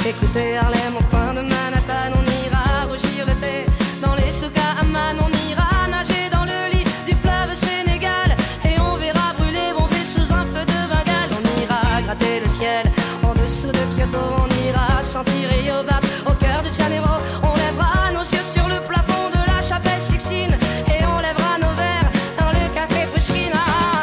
écouter Harlem au coin de Manhattan. On ira rougir le thé dans les souks à Amman. On ira nager dans le lit du fleuve Sénégal et on verra brûler bomber sous un feu de Bengale. On ira gratter le ciel en dessous de Kyoto. On ira sentir Rio battre au cœur de Janeiro. On lèvera nos yeux sur le plafond de la chapelle Sixtine et on lèvera nos verres dans le café Pushkin.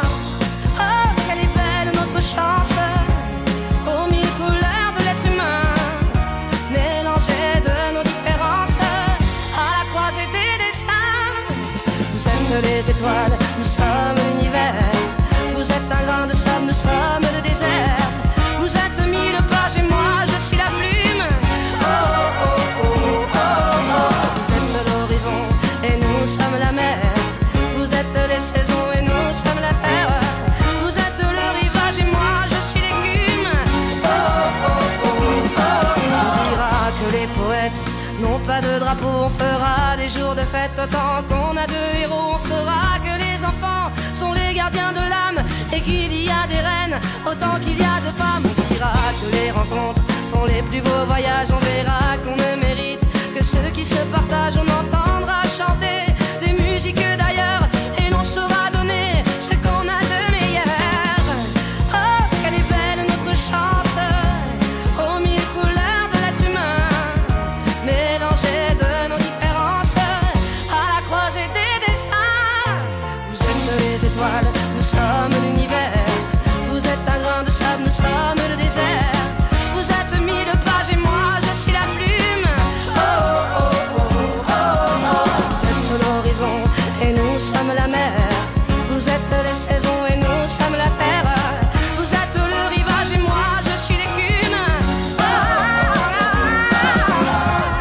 Oh, quelle est belle notre chance, aux mille couleurs de l'être humain, mélangées de nos différences, à la croisée des destins. Vous êtes les étoiles, nous sommes l'univers. Vous êtes un grain de sable, nous sommes le désert. Vous êtes mille pages et moi je suis la plume. Oh, oh, oh, oh, oh, oh. Vous êtes l'horizon et nous sommes la mer. Vous êtes les saisons et nous sommes la terre. Vous êtes le rivage et moi je suis l'écume. Oh, oh, oh, oh, oh. On dira que les poètes n'ont pas de drapeau. On fera des jours de fête autant qu'on a de héros. On saura que les enfants sont les gardiens de l'âme et qu'il y a des reines autant qu'il y a de femmes. On dira que les rencontres font les plus beaux voyages. On verra qu'on ne mérite que ceux qui se partagent. On entendra chanter des musiques d'ailleurs et l'on saura donner ce qu'on a de meilleur. Oh, quelle est belle notre chance, aux mille couleurs de l'être humain, mélangées de nos différences, à la croisée des destins. Vous êtes les étoiles, nous sommes l'univers. Vous êtes un grain de sable, nous sommes le désert. Vous êtes mille pages et moi je suis la plume. Oh, oh, oh, oh, oh, oh. Vous êtes l'horizon et nous sommes la mer. Vous êtes les saisons et nous sommes la terre. Vous êtes le rivage et moi je suis l'écume. Oh, oh, oh, oh.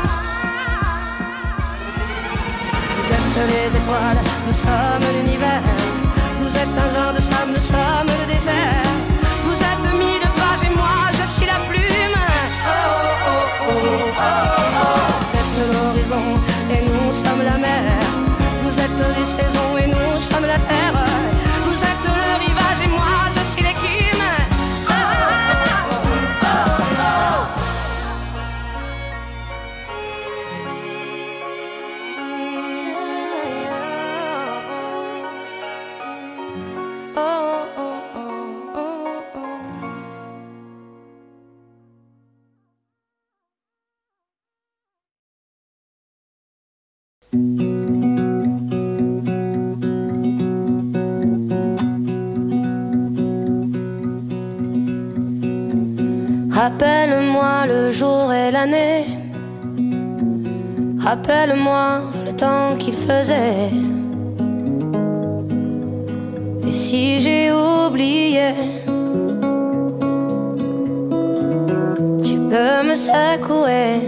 Vous êtes les étoiles, nous sommes l'univers. Vous êtes un grain de sable, nous sommes le désert. Vous êtes mille pages et moi je suis la plume. Oh, oh, oh, oh, oh, oh. Vous êtes l'horizon et nous sommes la mer. Vous êtes les saisons et nous sommes la terre. Vous êtes le rivage et moi je suis l'écume. Oh, oh, oh, oh, oh. Rappelle-moi le jour et l'année. Rappelle-moi le temps qu'il faisait. Et si j'ai oublié, tu peux me secouer.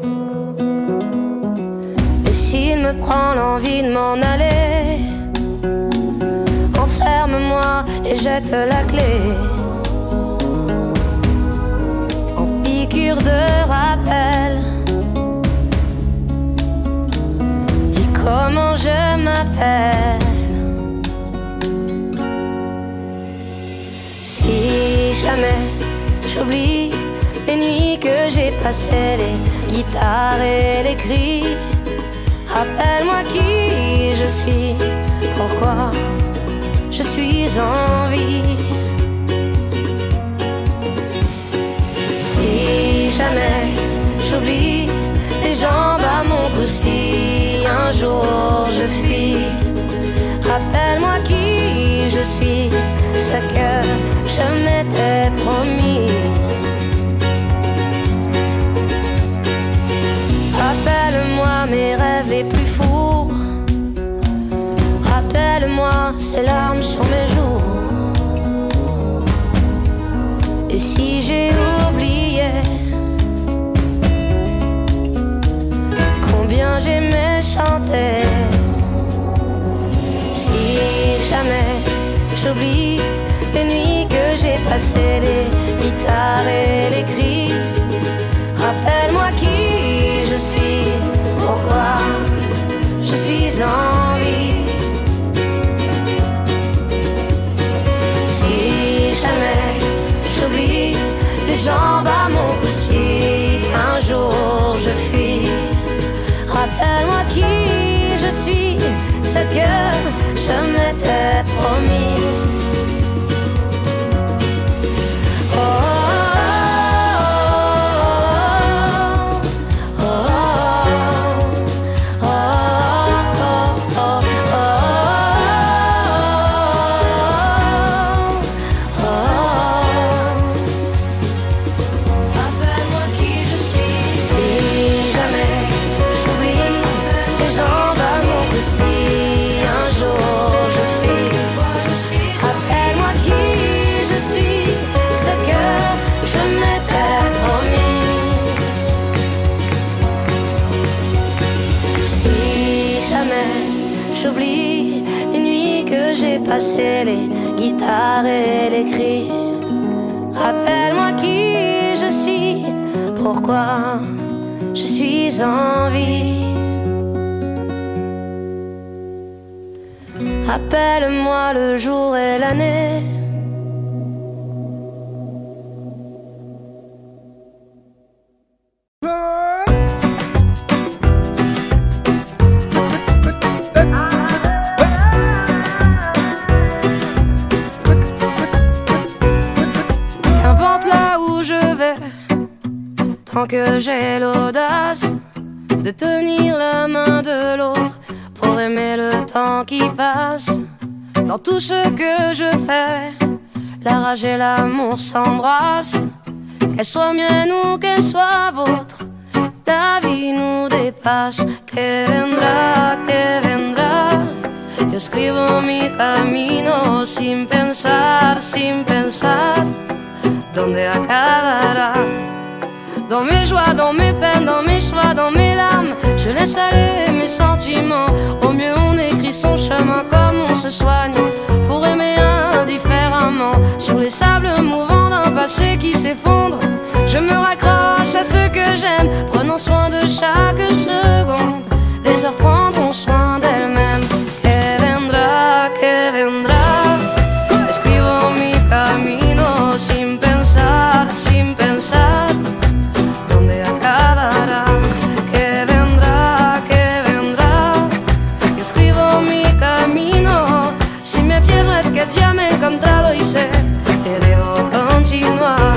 Et s'il me prend l'envie de m'en aller, enferme-moi et jette la clé. De rappel, dis comment je m'appelle. Si jamais j'oublie les nuits que j'ai passées, les guitares et les cris, rappelle-moi qui je suis, pourquoi je suis en vie. Si jamais j'oublie les jambes à mon cou, si un jour je fuis, rappelle-moi qui je suis, ce que je m'étais promis. Rappelle-moi mes rêves les plus fous. Rappelle-moi ces larmes sur mes joues. Et si j'ai oublié combien j'aimais chanter, si jamais j'oublie les nuits que j'ai passées, les guitares et les cris, rappelle-moi qui je suis, pourquoi je suis en vie. Si jamais j'oublie les jambes à mon cou, si j'oublie les nuits que j'ai passées, les guitares et les cris. Rappelle-moi qui je suis, pourquoi je suis en vie. Rappelle-moi le jour et l'année. Qu'importe là où je vais, tant que j'ai l'audace de tenir la main de l'autre pour aimer le temps qui passe. Dans tout ce que je fais, la rage et l'amour s'embrassent. Qu'elle soit mienne ou qu'elle soit vôtre, la vie nous dépasse. Que vendrá, yo escribo mi camino sin pensar, ¿dónde acabará? Dans mes joies, dans mes peines, dans mes choix, dans mes larmes, je laisse aller mes sentiments. Au mieux on écrit son chemin comme on se soigne pour aimer indifféremment. Sur les sables mouvants d'un passé qui s'effondre, je me raccroche à ce que j'aime, prenant soin de chaque seconde. Les heures prendront soin d'elles-mêmes. Que vendrá, escribo mi camino sin pensar, ¿dónde acabará? Que vendrá, yo escribo mi camino. Si me pierdo es que ya me he encontrado y sé que debo continuar.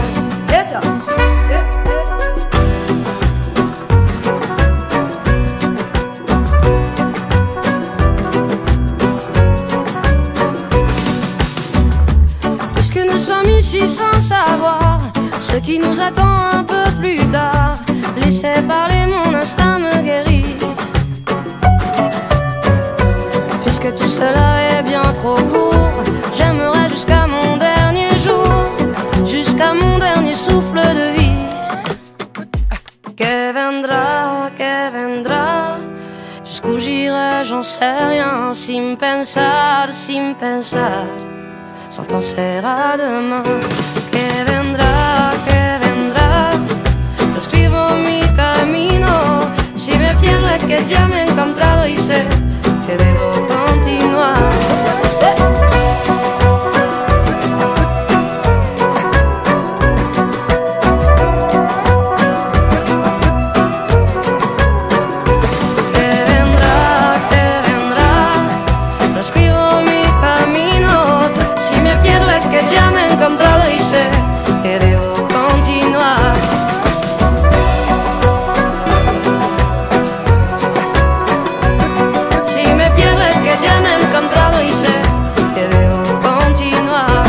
Puisque nous sommes ici sans savoir ce qui nous attend un peu plus tard, laissez parler, mon instinct me guérit. Puisque tout cela est bien trop court, j'aimerais jusqu'à mon dernier jour, jusqu'à mon dernier souffle de vie. Que vendrá, jusqu'où j'irai, j'en sais rien, sin pensar, sans penser à demain. Que vendrá, escribo mi camino. Si me pierdo es que ya me he encontrado y sé que debo continuar. Ya me he encontrado y sé que debo continuar. Si me pierdo es que ya me he encontrado y sé que debo continuar.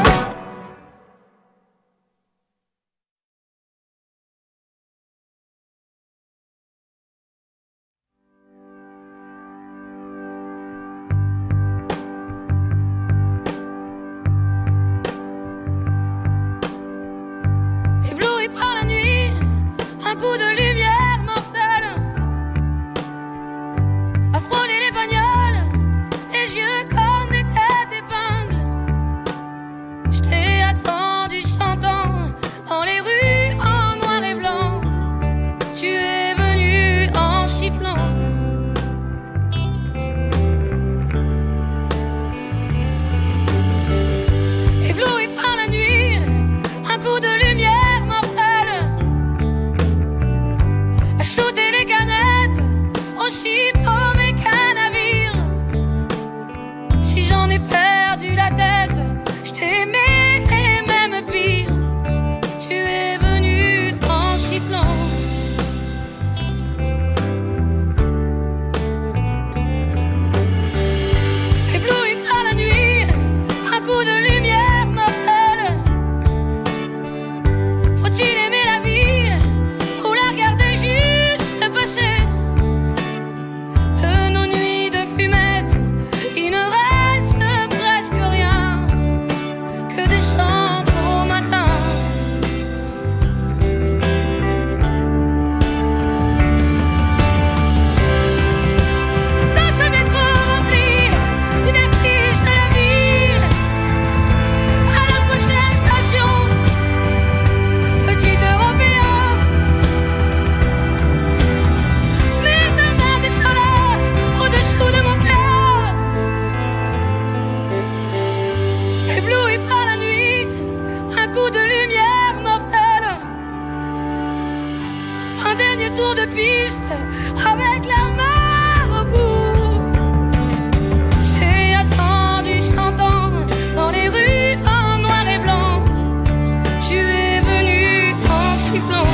Ébloui par la nuit, un coup de lumière mortelle a frôlé les bagnoles, les yeux comme des têtes d'épingle. Je t'ai attendu 100 ans dans les rues en noir et blanc. Tu es venu en sifflant. Ébloui par la nuit, un coup de lumière à shooter les canettes, aussi paumé qu'un navire. Si j'en ai perdu la tête, je t'ai aimé et même pire. Tu es venu en sifflant. Ébloui par la nuit, un coup de lumière mortelle. Faut-il aimer la vie ou la regarder juste tristes avec leurs mains au bout. Je t'ai attendu 100 ans dans les rues en noir et blanc. Tu es venu en sifflant.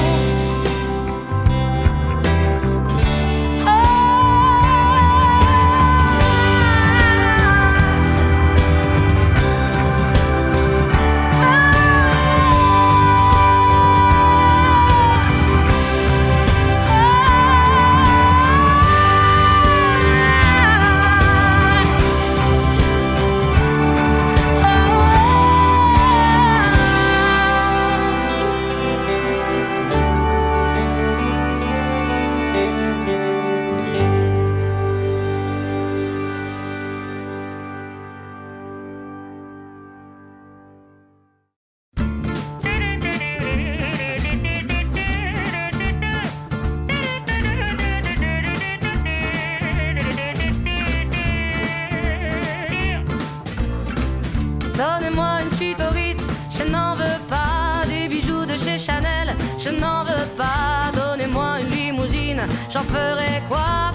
Donnez-moi une suite au Ritz, je n'en veux pas. Des bijoux de chez Chanel, je n'en veux pas. Donnez-moi une limousine, j'en ferai quoi?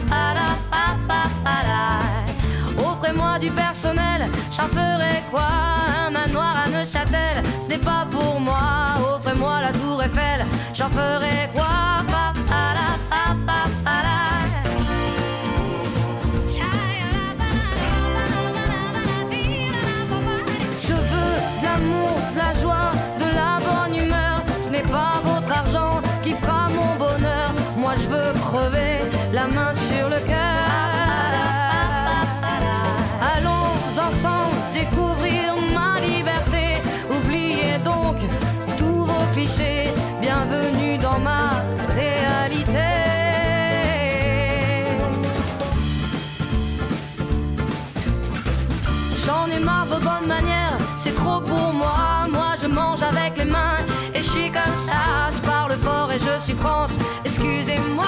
Offrez-moi du personnel, j'en ferai quoi? Un manoir à Neuchâtel, ce n'est pas pour moi. Offrez-moi la tour Eiffel, j'en ferai quoi? De la joie, de la bonne humeur, ce n'est pas votre argent qui fera mon bonheur. Moi je veux crever la main sur le cœur. Allons ensemble découvrir ma liberté. Oubliez donc tous vos clichés. Bienvenue dans ma réalité. J'en ai marre de vos bonnes manières, c'est trop pour moi. Moi je mange avec les mains et je suis comme ça. Je parle fort et je suis France, excusez-moi.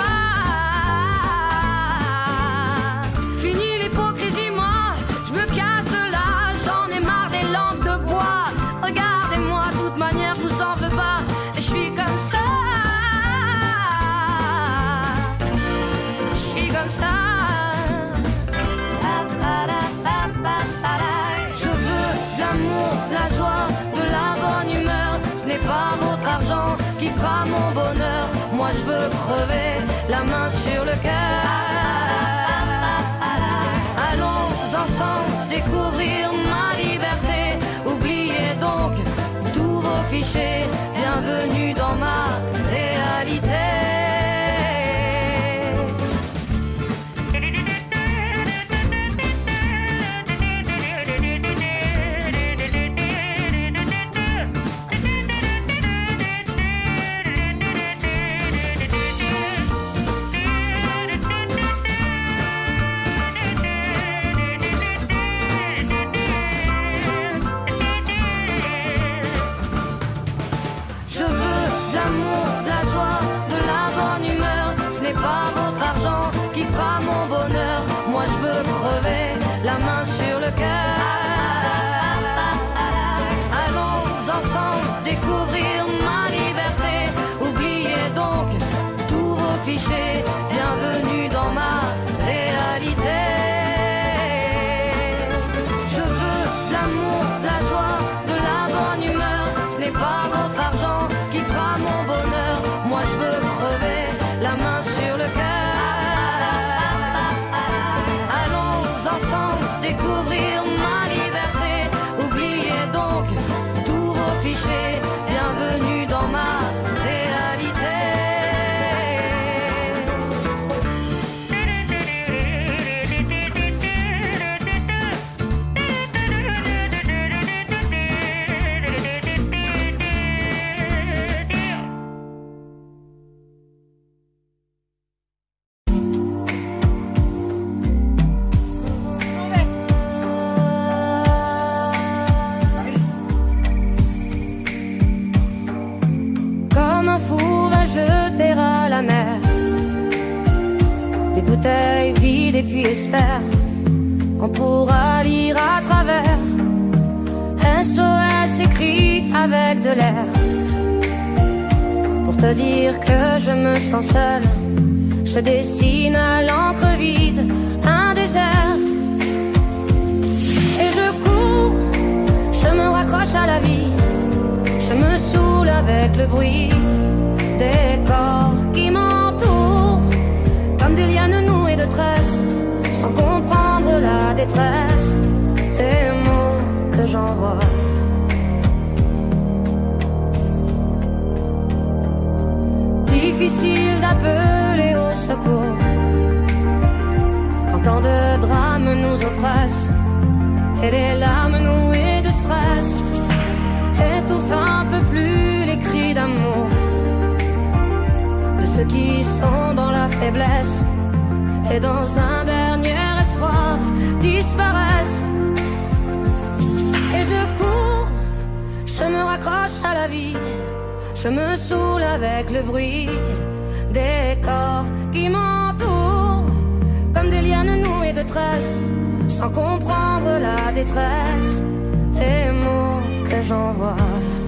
Fini l'hypocrisie, moi je me casse de là. J'en ai marre des langues de bois. Regardez-moi, de toute manière je vous en veux pas. Et je suis comme ça. Je suis comme ça. De la joie, de la bonne humeur, ce n'est pas votre argent qui fera mon bonheur. Moi je veux crever la main sur le cœur. Allons ensemble découvrir ma liberté. Oubliez donc tous vos clichés. Bienvenue dans ma réalité. Pas votre argent qui fera mon bonheur. Moi je veux crever la main sur le cœur. Allons ensemble découvrir ma liberté. Oubliez donc tous vos clichés. Bienvenue dans ma réalité. Je veux de l'amour, de la joie, de la bonne humeur. Ce n'est pas votre argent qui fera mon bonheur. Moi je veux crever la main sur le cœur. Allons ensemble découvrir ma liberté. Oubliez donc tous vos clichés. Bienvenue dans ma réalité. Bouteille vide et puis espère qu'on pourra lire à travers. SOS écrit avec de l'air pour te dire que je me sens seule Je dessine à l'encre vide un désert. Et je cours, je me raccroche à la vie. Je me saoule avec le bruit des corps qui m'entourent, comme des lianes nouées de tresses, sans comprendre la détresse des mots que j'envoie. Difficile d'appeler au secours quand tant de drames nous oppressent et les larmes nouées de stress étouffent un peu plus les cris d'amour de ceux qui sont dans la faiblesse et dans un dernier espoir disparaissent. Et je cours, je me raccroche à la vie. Je me saoule avec le bruit des corps qui m'entourent, comme des lianes nouées de tresses, sans comprendre la détresse des mots que j'envoie.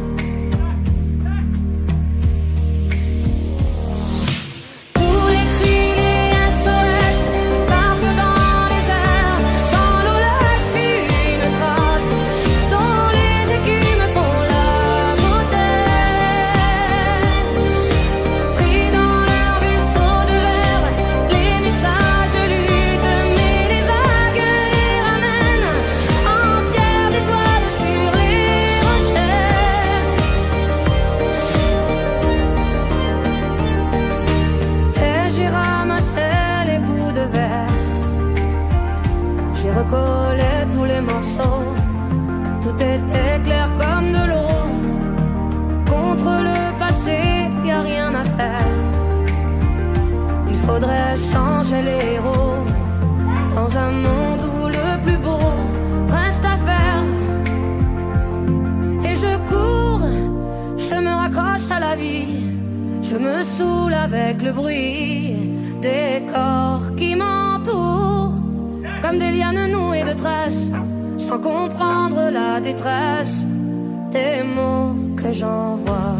Recoller tous les morceaux, tout était clair comme de l'eau. Contre le passé, y a rien à faire. Il faudrait changer les héros dans un monde où le plus beau reste à faire. Et je cours, je me raccroche à la vie. Je me saoule avec le bruit des corps qui m'entourent, comme des lianes nouées de tresses, sans comprendre la détresse des mots que j'envoie.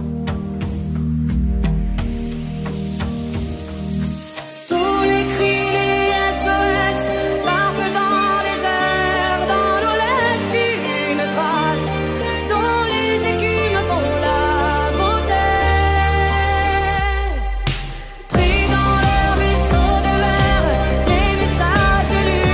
Tous les cris, les SOS partent dans les airs, dans l'eau laisse une trace, dont les écumes font la beauté. Pris dans leur vaisseau de verre, les messages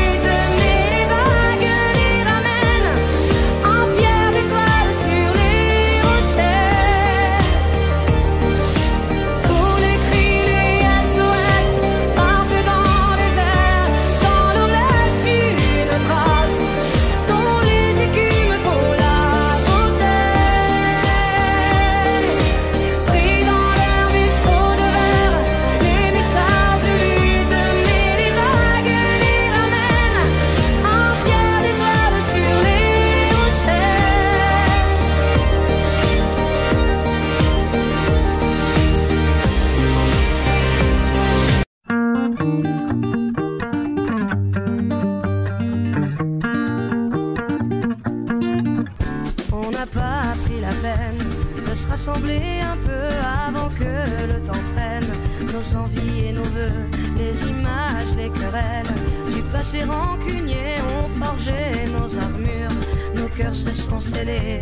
rassembler un peu avant que le temps prenne nos envies et nos vœux, les images, les querelles du passé rancunier ont forgé nos armures, nos cœurs se sont scellés.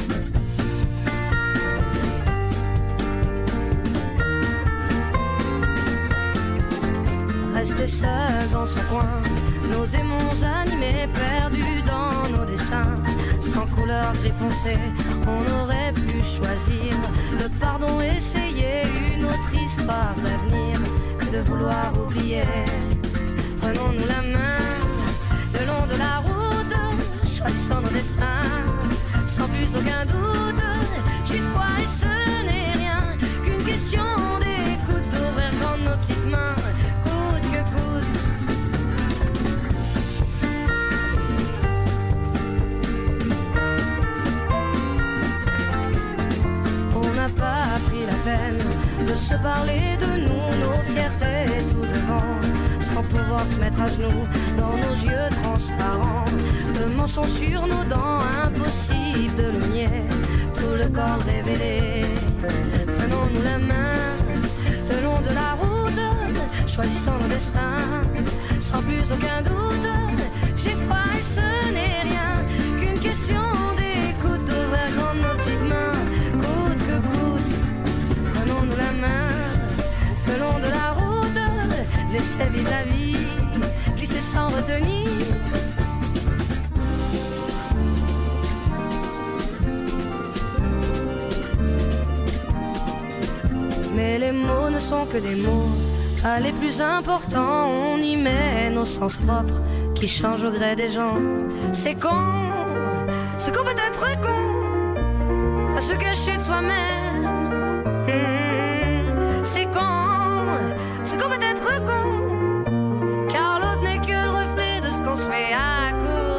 Resté seul dans son coin, nos démons animés, perdus dans nos dessins. Sans couleur gris foncé, on aurait pu choisir le pardon, essayer une autre histoire d'avenir que de vouloir oublier. Prenons-nous la main le long de la route, choisissons nos destins sans plus aucun doute. J'y foi et ce n'est rien qu'une question d'écoute, d'ouvrir grand nos petites mains, coûte que coûte. Pas pris la peine de se parler de nous, nos fiertés tout devant, sans pouvoir se mettre à genoux dans nos yeux transparents. Le mensonge sur nos dents, impossible de le nier, tout le corps révélé. Prenons-nous la main le long de la route, choisissant nos destins, sans plus aucun doute. J'ai froid et ce n'est rien qu'une question d'écoute, d'ouvrir grand nos petites mains, coûte que coûte. Prenons-nous la main, le long de la route, laissez vivre la vie, glisser sans retenir. Mais les mots ne sont que des mots, pas les plus importants. On y met nos sens propres qui changent au gré des gens. C'est con, ce qu'on peut être con, à se cacher de soi-même. C'est con, ce qu'on peut être con, car l'autre n'est que le reflet de ce qu'on se met à couvert.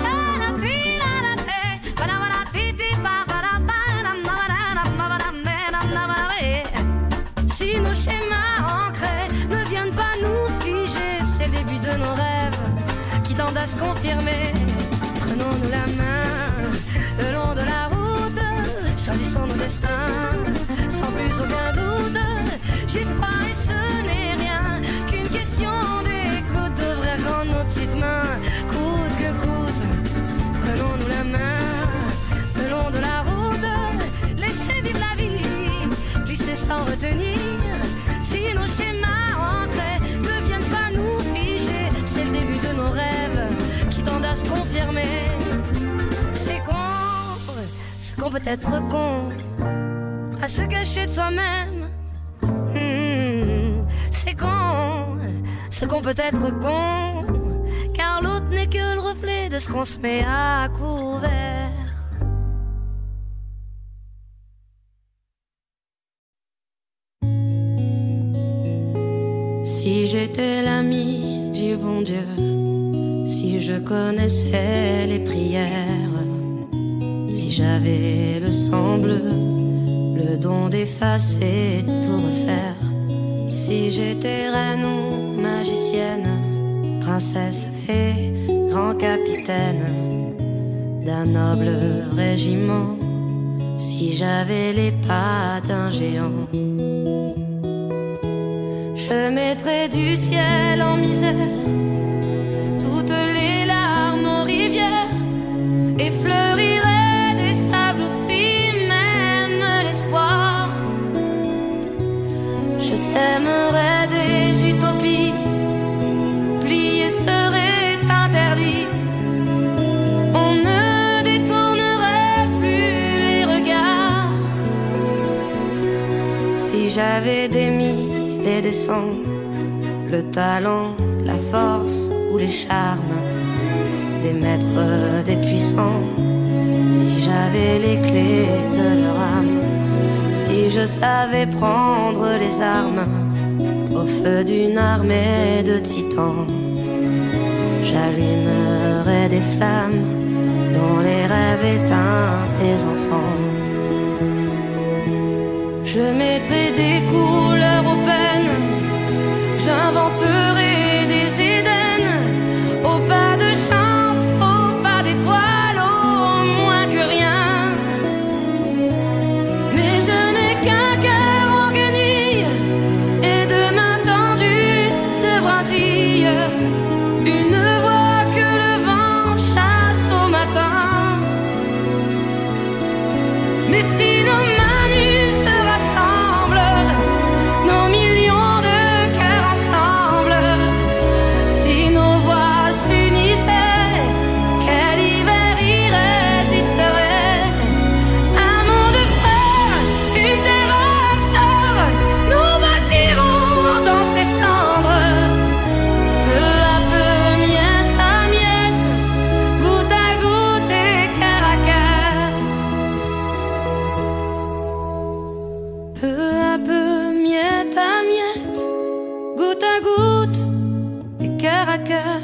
Si nos schémas ancrés ne viennent pas nous figer, c'est le début de nos rêves qui tendent à se confirmer. Prenons-nous la main le long de la route, choisissons nos destins sans plus aucun doute. J'ai froid et ce n'est rien qu'une question d'écoute, d'ouvrir grand nos petites mains, coûte que coûte. Prenons-nous la main le long de la route, laissez vivre la vie, glisser sans retenir. Si nos schémas ancrés ne viennent pas nous figer, c'est le début de nos rêves qui tendent à se confirmer. C'est con, ce qu'on peut être con, à se cacher de soi-même. C'est con, ce qu'on peut être con, car l'autre n'est que le reflet de ce qu'on se met à couvert. Si j'étais l'ami du bon Dieu, si je connaissais les prières, si j'avais le sang bleu, le don d'effacer, tout refaire, si j'étais reine ou magicienne, princesse, fée, grand capitaine d'un noble régiment, si j'avais les pas d'un géant, je mettrais du ciel en misère toutes les larmes aux rivières et fleurirais des sables fruits, même l'espoir. Je sèmerais des utopies, plier serait interdit. On ne détournerait plus les regards. Si j'avais des mille et des cents, le talent, la force ou les charmes des maîtres, des puissants, si j'avais les clés de leur âme, si je savais prendre les armes au feu d'une armée de titans, j'allumerais des flammes dans les rêves éteints des enfants. Je mettrais des couleurs aux peines, j'inventerai des Éden, au pas de chance, au pas d'étoiles, au moins que rien. Mais je n'ai qu'un cœur en guenille et de mains tendues de brindilles, une voix que le vent chasse au matin. Mais si nos mains nues se rassemblent, nos millions de cœurs ensemble, si nos voix s'unissaient, quel hiver irrésisterait. Un monde frère, une terre sœur, nous bâtirons dans ces cendres, peu à peu, miette à miette, goutte à goutte et cœur à cœur. Peu à peu, miette à miette, goutte à goutte et cœur à cœur.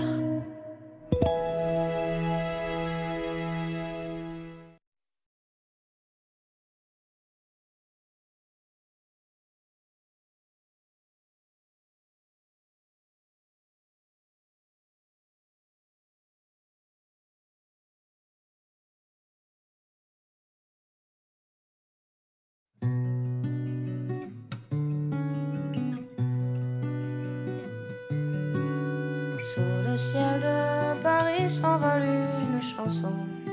ciel de Paris s'envole une chanson.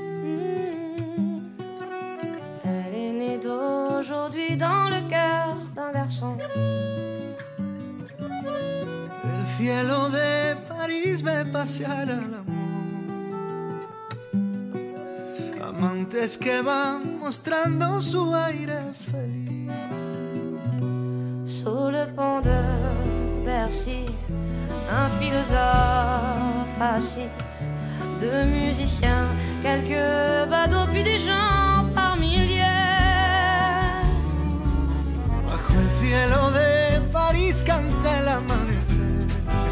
Elle est née d'aujourd'hui dans le cœur d'un garçon. El cielo de París ve pasear al amor, amantes que van mostrando su aire feliz. Sous le pont de Bercy, un philosophe assis, deux musiciens, quelques badauds, puis des gens par milliers. Bajo el cielo de París canta el amanecer,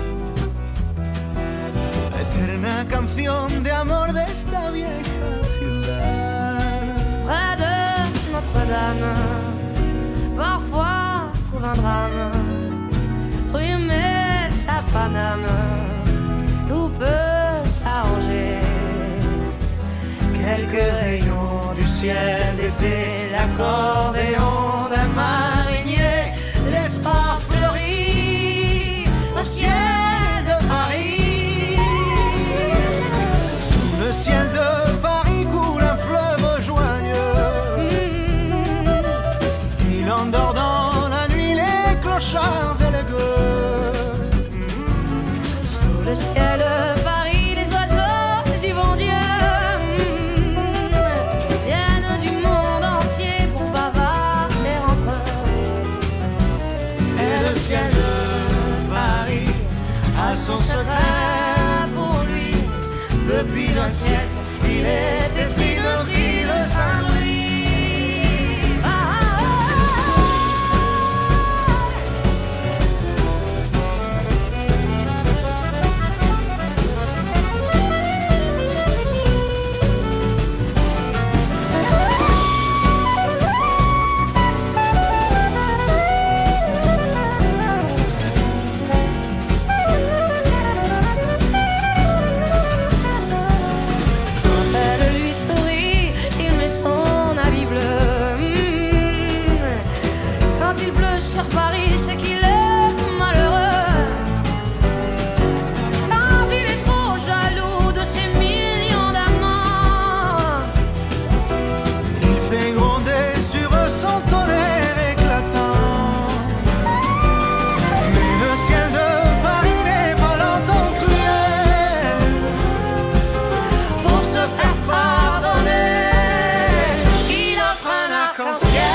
la eterna canción de amor de esta vieja ciudad. Près de Notre-Dame, parfois couvre un drame, rue Metz à Paname, tout peut s'arranger. Quelques rayons du ciel d'été, l'accordéon d'un marinier, l'espoir fleurit au ciel de Paris. Sous le ciel de Paris coule un fleuve joyeux, il endort dans la nuit les clochards et les gueux. Sous le ciel de Paris, les oiseaux du bon Dieu viennent du monde entier pour bavarder entre eux. Et le ciel de Paris a son secret pour lui. Depuis un siècle, il est écrit notre île Saint-Louis. Elle lui sourit, il met son habit bleu. Quand il pleut sur Paris, c'est qu'il est malheureux. Quand il est trop jaloux de ses millions d'amants, Il fait gronder sur eux son tonnerre éclatant. Mais le ciel de Paris n'est pas longtemps cruel. Pour se faire pardonner, il offre un arc-en-ciel.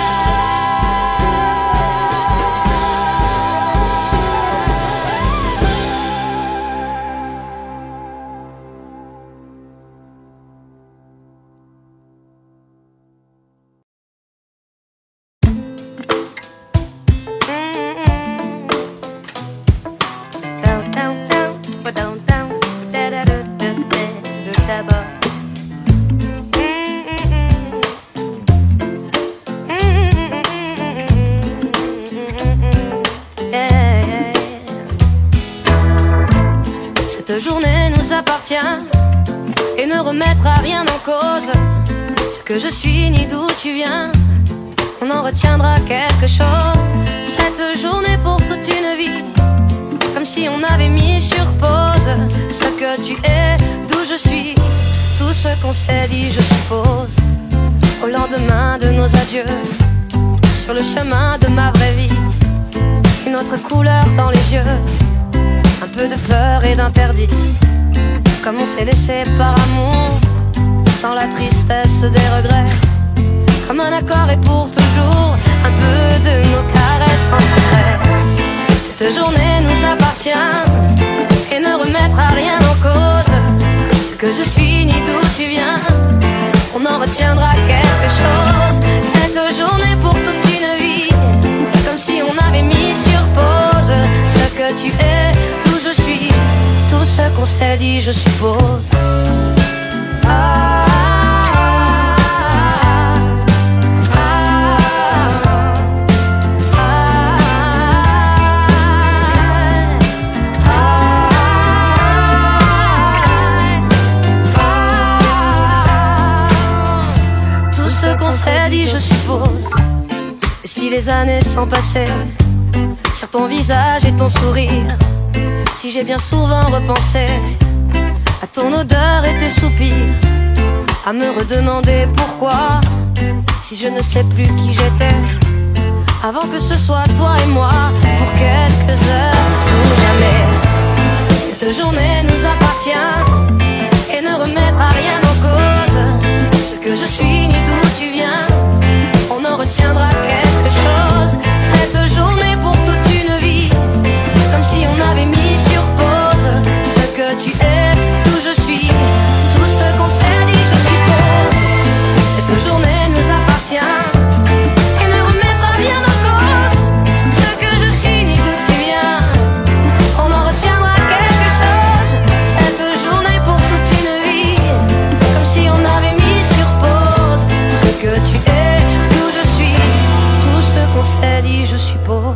down, down, down, down, down, da da da da da da da. Yeah. Cette journée nous appartient et ne remettra rien en cause. Ce que je suis ni d'où tu viens, on en retiendra quelque chose. Cette journée pour toute une vie, comme si on avait mis sur pause ce que tu es, d'où je suis, tout ce qu'on s'est dit, je suppose. Au lendemain de nos adieux, sur le chemin de ma vraie vie, une autre couleur dans les yeux, un peu de peur et d'interdit, comme on s'est laissé par amour, sans la tristesse des regrets, comme un accord et pour toujours, un peu de nos caresses en secret. Cette journée nous appartient et ne remettra rien en cause. Ce que je suis ni d'où tu viens, on en retiendra quelque chose. Cette journée pour toute une vie, comme si on avait mis sur pause ce que tu es, d'où je suis, tout ce qu'on s'est dit, je suppose. Qu'on s'est dit, je suppose. Et si les années sont passées sur ton visage et ton sourire, si j'ai bien souvent repensé ton odeur et tes soupirs, à me redemander pourquoi, si je ne sais plus qui j'étais, avant que ce soit toi et moi, pour quelques heures ou jamais. Cette journée nous appartient et ne remettra rien en cause. Ce que je suis ni d'où tu viens, on en retiendra quelque chose. Cette journée pour toute une vie, comme si on avait mis sur pause ce que tu es, d'où je suis, tout ce qu'on s'est dit, je suppose. Cette journée nous appartient et ne remettra rien en cause. Ce que je suis ni d'où tu viens, on en retiendra quelque chose. Cette journée pour toute une vie, comme si on avait mis sur pause ce que tu es, d'où je suis, tout ce qu'on s'est dit, je suppose.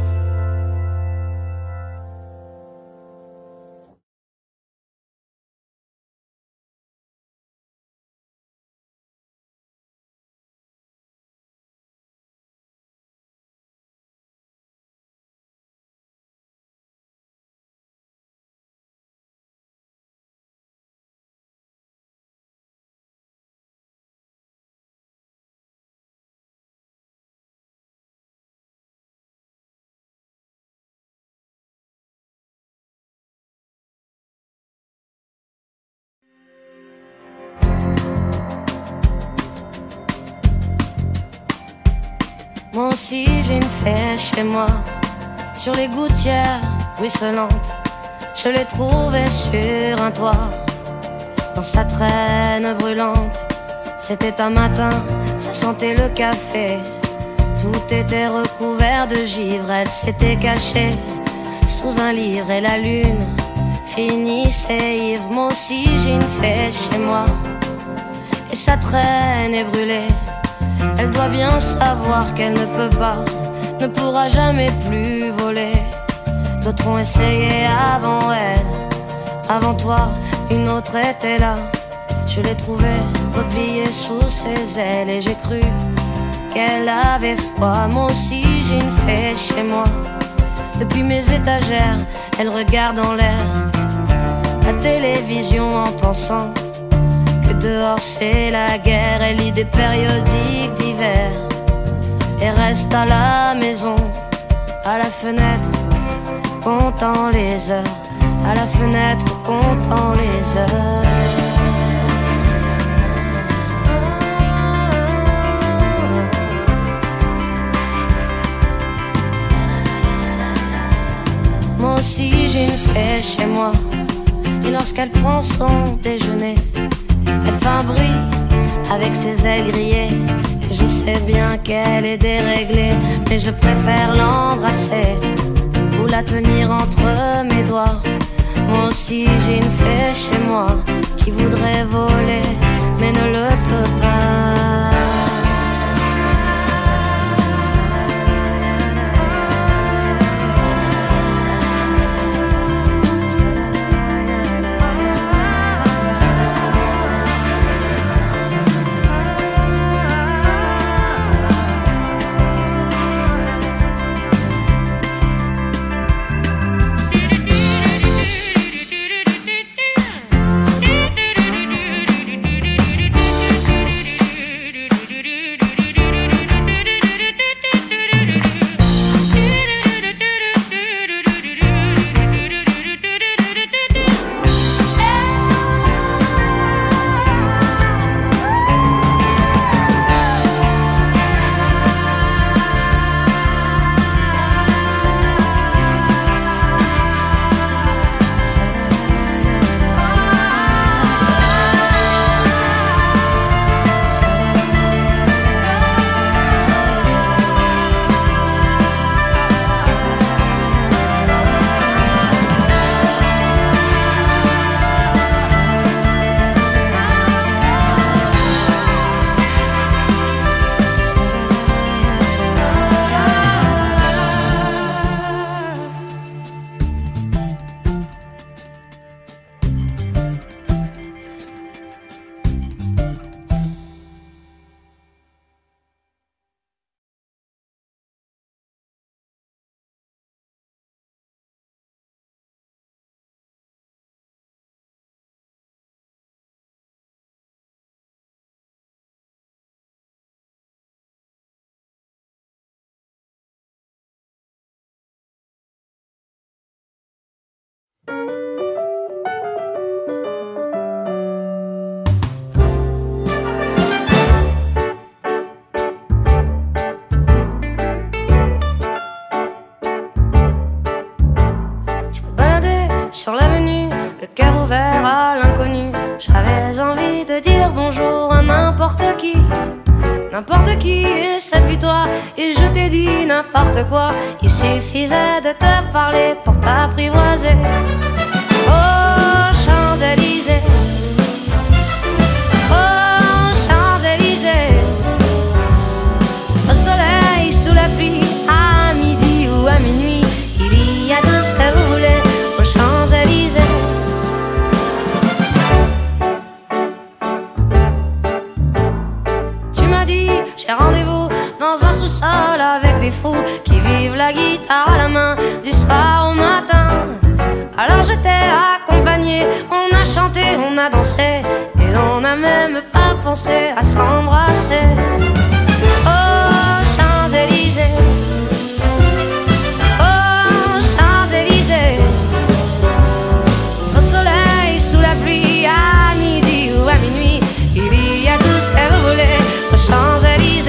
Moi aussi j'ai une fée chez moi, sur les gouttières ruisselantes. Je l'ai trouvée sur un toit, dans sa traîne brûlante. C'était un matin, ça sentait le café, tout était recouvert de givre. Elle s'était cachée sous un livre et la lune finissait ivre. Moi aussi j'ai une fée chez moi, et sa traîne est brûlée. Elle doit bien savoir qu'elle ne peut pas, ne pourra jamais plus voler. D'autres ont essayé avant elle, avant toi, une autre était là. Je l'ai trouvée repliée sous ses ailes et j'ai cru qu'elle avait froid. Moi aussi j'ai une fée chez moi, depuis mes étagères, elle regarde en l'air la télévision en pensant que dehors c'est la guerre. Elle lit des périodiques d'hiver et reste à la maison, à la fenêtre, comptant les heures, à la fenêtre, comptant les heures. Moi aussi j'ai une fée chez moi, et lorsqu'elle prend son déjeuner, elle fait un bruit avec ses ailes grillées. Et je sais bien qu'elle est déréglée, mais je préfère l'embrasser ou la tenir entre mes doigts. Moi aussi j'ai une fée chez moi qui voudrait voler, mais ne le peut pas. sur l'avenue, le cœur ouvert à l'inconnu. J'avais envie de dire bonjour à n'importe qui, et c'est puis toi. Et je t'ai dit n'importe quoi, il suffisait de te parler pour t'apprivoiser. Oh Champs-Élysées, oh Champs-Élysées, au soleil, sous la pluie, à midi ou à minuit, il y a tout ce que vous voulez aux Champs-Élysées. Tu m'as dit j'ai rendez-vous dans un sous-sol avec des fous qui vivent la guitare à la main du soir au matin. Alors je t'ai accompagné, on a chanté, on a dansé, et l'on n'a même pas pensé à s'embrasser. Oh Champs-Élysées, oh Champs-Élysées, au soleil, sous la pluie, à midi ou à minuit, il y a tout ce que vous voulez aux Champs-Élysées.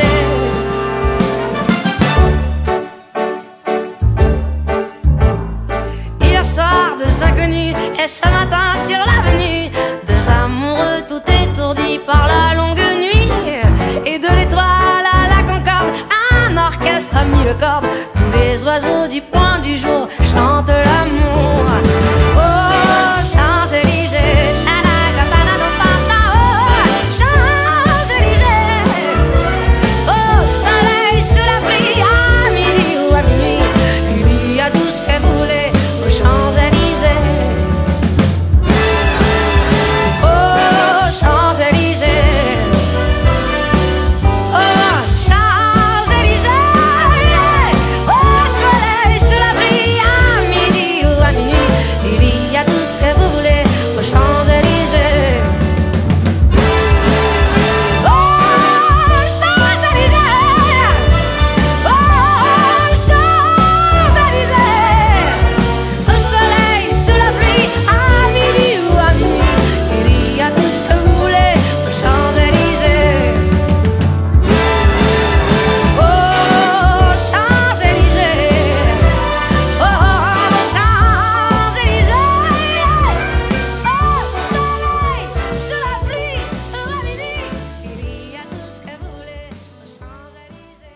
Hier soir, deux inconnus, et ce matin sur l'avenue, deux amoureux tout étourdis par la longue nuit. Et de l'étoile à la Concorde, un orchestre a mis le corde. Tous les oiseaux du point du jour chantent l'amour. Oh Champs-Élysées, oh soleil sous la pluie, à midi ou à minuit, il y a tout ce que vous voulez aux Champs-Élysées. Oh Champs-Élysées, oh Champs-Élysées, oh soleil sous la pluie, à midi ou à minuit, il y a tout ce que vous voulez aux Champs-Élysées. Oh Champs-Élysées, oh Champs-Élysées, au soleil, sous la pluie, à midi ou à minuit, il y a tout ce que vous voulez aux Champs-Élysées. Oh Champs-Élysées, oh Champs-Élysées, oh soleil, sous la pluie, à midi, il y a tout ce que vous voulez aux Champs-Élysées.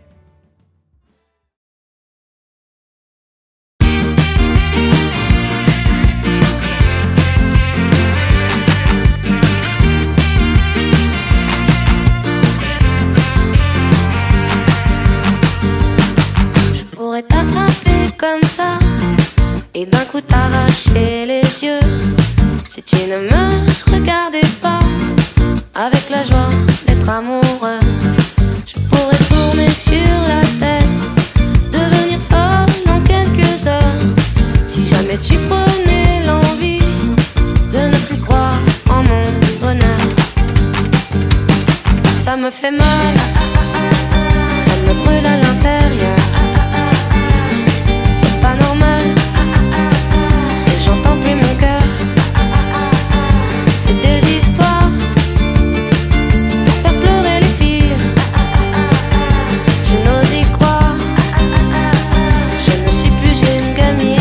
Je pourrais t'attraper comme ça et d'un coup t'arracher les yeux si tu ne me regardais pas avec la joie d'être amoureux. Je pourrais tourner sur la tête, devenir folle en quelques heures si jamais tu prenais l'envie de ne plus croire en mon bonheur. Ça me fait mal, ça me brûle à l'intérieur. C'est pas normal, et j'entends plus mon cœur. C'est des histoires pour faire pleurer les filles. Je n'ose y croire, je ne suis plus une gamine.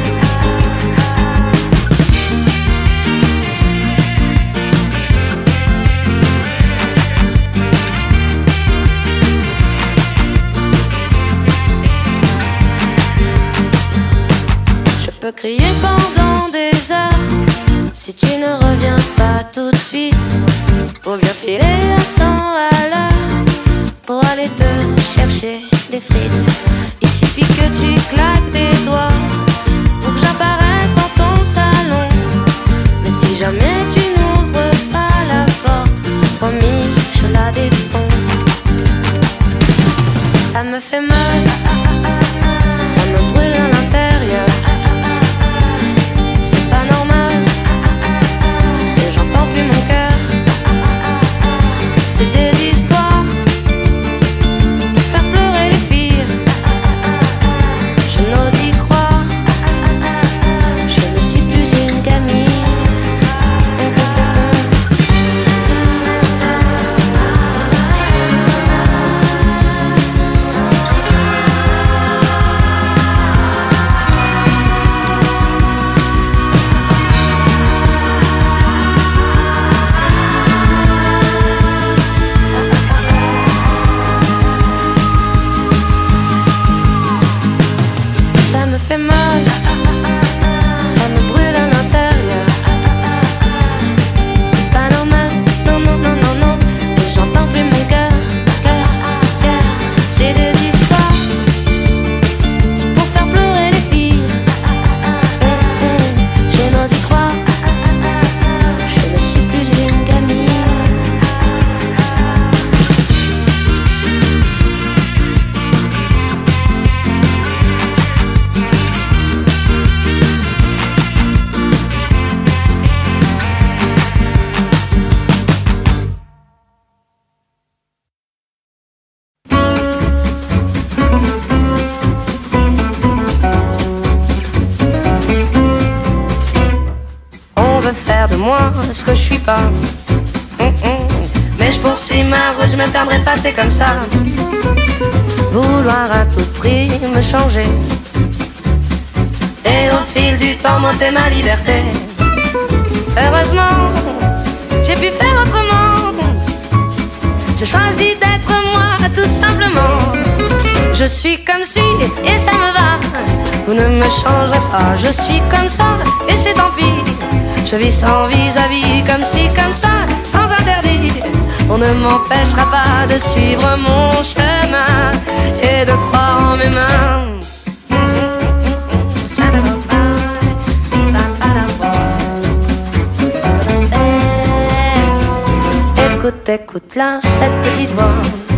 Je peux crier pendant des heures si tu ne reviens pas tout de suite, ou bien filer à 100 à l'heure pour aller te chercher des frites. Il suffit que tu claques des doigts pour que j'apparaisse dans ton salon. Mais si jamais tu n'ouvres pas la porte, promis, je la défonce. Ça me fait mal, ça me brûle à l'intérieur. C'est pas normal, et j'entends plus mon cœur. C'est des histoires pour faire pleurer les filles. Je n'ose moi ce que je suis pas. Mais je poursuis ma route, je me perdrai pas, c'est comme ça. Vouloir à tout prix me changer, et au fil du temps m'ôter ma liberté. Heureusement, j'ai pu faire autrement. J'ai choisi d'être moi, tout simplement. Je suis comme si, et ça me va. Vous ne me changerez pas, je suis comme ça, et c'est tant pis. Je vis sans vis-à-vis, comme si, comme ça, sans interdit. On ne m'empêchera pas de suivre mon chemin et de croire en mes mains. Écoute, écoute-la, cette petite voix.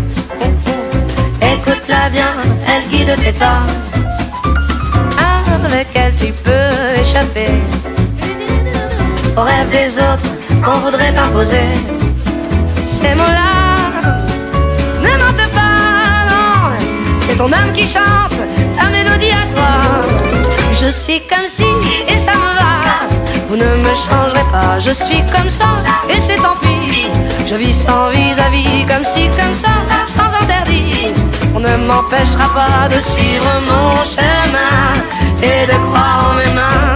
Écoute-la bien, elle guide tes pas. Avec elle tu peux échapper aux rêves des autres qu'on voudrait t'imposer. Ces mots-là ne mentent pas, non. C'est ton âme qui chante ta mélodie à toi. Je suis comme si, et ça me va. Vous ne me changerez pas, je suis comme ça, et c'est tant pis. Je vis sans vis-à-vis, comme si, comme ça, sans interdit. On ne m'empêchera pas de suivre mon chemin et de croire en mes mains.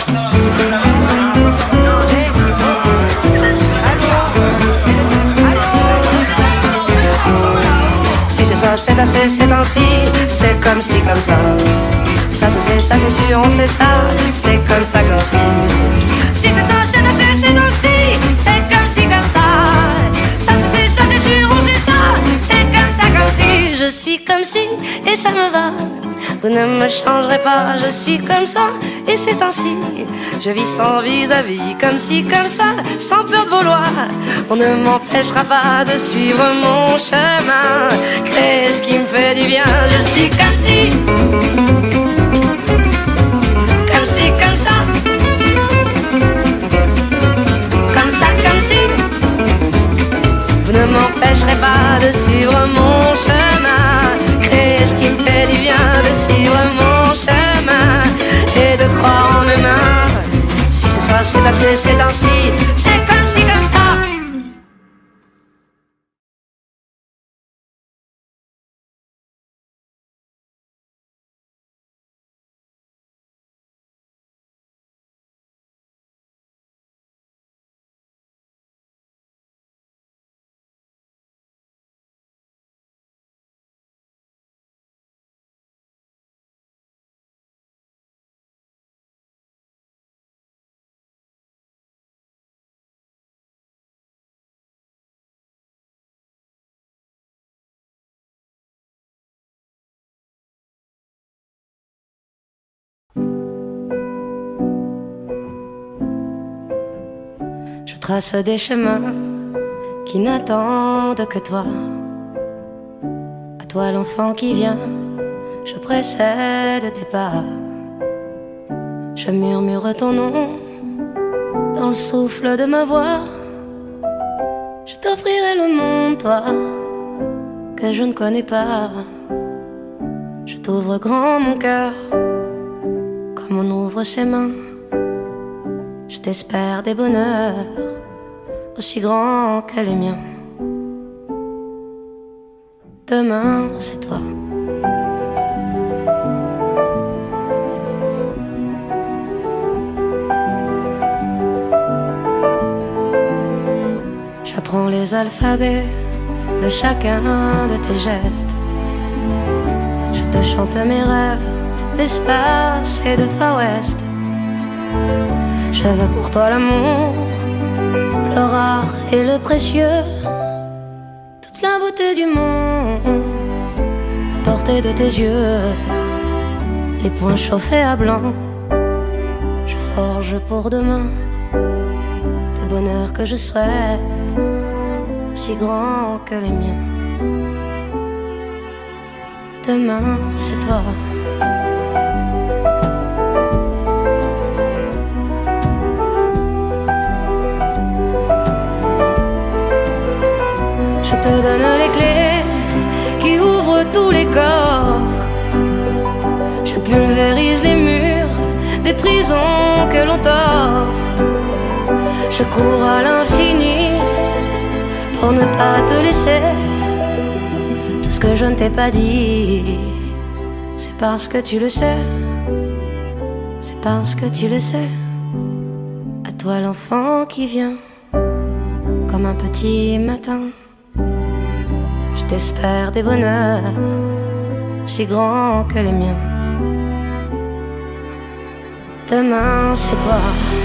Si c'est ça, c'est assez, c'est ainsi. C'est comme si, comme ça. Ça c'est sûr, on sait ça. C'est comme ça, comme si. Si c'est ça, c'est assez, c'est ainsi. C'est comme si, comme ça. Ça c'est sûr, on sait ça. C'est comme ça, comme si. Je suis comme si, et ça me va. Vous ne me changerez pas, je suis comme ça, et c'est ainsi. Je vis sans vis-à-vis, comme si, comme ça, sans peur de vos lois. On ne m'empêchera pas de suivre mon chemin, créer ce qui me fait du bien. Je suis comme si, comme si, comme ça, comme ça, comme si. Vous ne m'empêcherez pas de suivre mon chemin, créer ce qui me fait du bien, de suivre mon chemin et de croire en mes mains. Si c'est ça, c'est assez, c'est ainsi, c'est comme si, comme ça. Je trace des chemins qui n'attendent que toi. À toi l'enfant qui vient, je précède tes pas. Je murmure ton nom dans le souffle de ma voix. Je t'offrirai le monde, toi, que je ne connais pas. Je t'ouvre grand mon cœur, comme on ouvre ses mains. Je t'espère des bonheurs aussi grands que les miens. Demain, c'est toi. J'apprends les alphabets de chacun de tes gestes. Je te chante mes rêves d'espace et de Far West. Je veux pour toi l'amour, le rare et le précieux, toute la beauté du monde à portée de tes yeux. Les poings chauffés à blanc, je forge pour demain des bonheurs que je souhaite, si grands que les miens. Demain, c'est toi. Je te donne les clés qui ouvrent tous les coffres. Je pulvérise les murs des prisons que l'on t'offre. Je cours à l'infini pour ne pas te laisser. Tout ce que je ne t'ai pas dit, c'est parce que tu le sais. C'est parce que tu le sais. À toi l'enfant qui vient comme un petit matin. Je t'espère des bonheurs si grands que les miens. Demain c'est toi.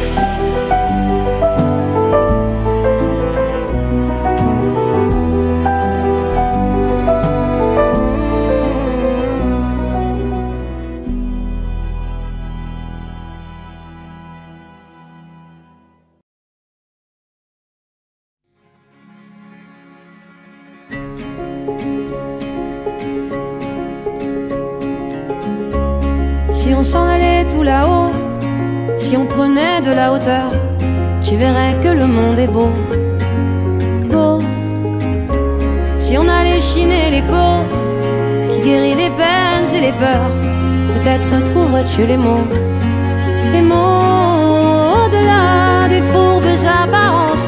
Si on s'en allait tout là-haut, si on prenait de la hauteur, tu verrais que le monde est beau, beau. Si on allait chiner l'écho qui guérit les peines et les peurs, peut-être trouverais-tu les mots au-delà des fourbes apparences.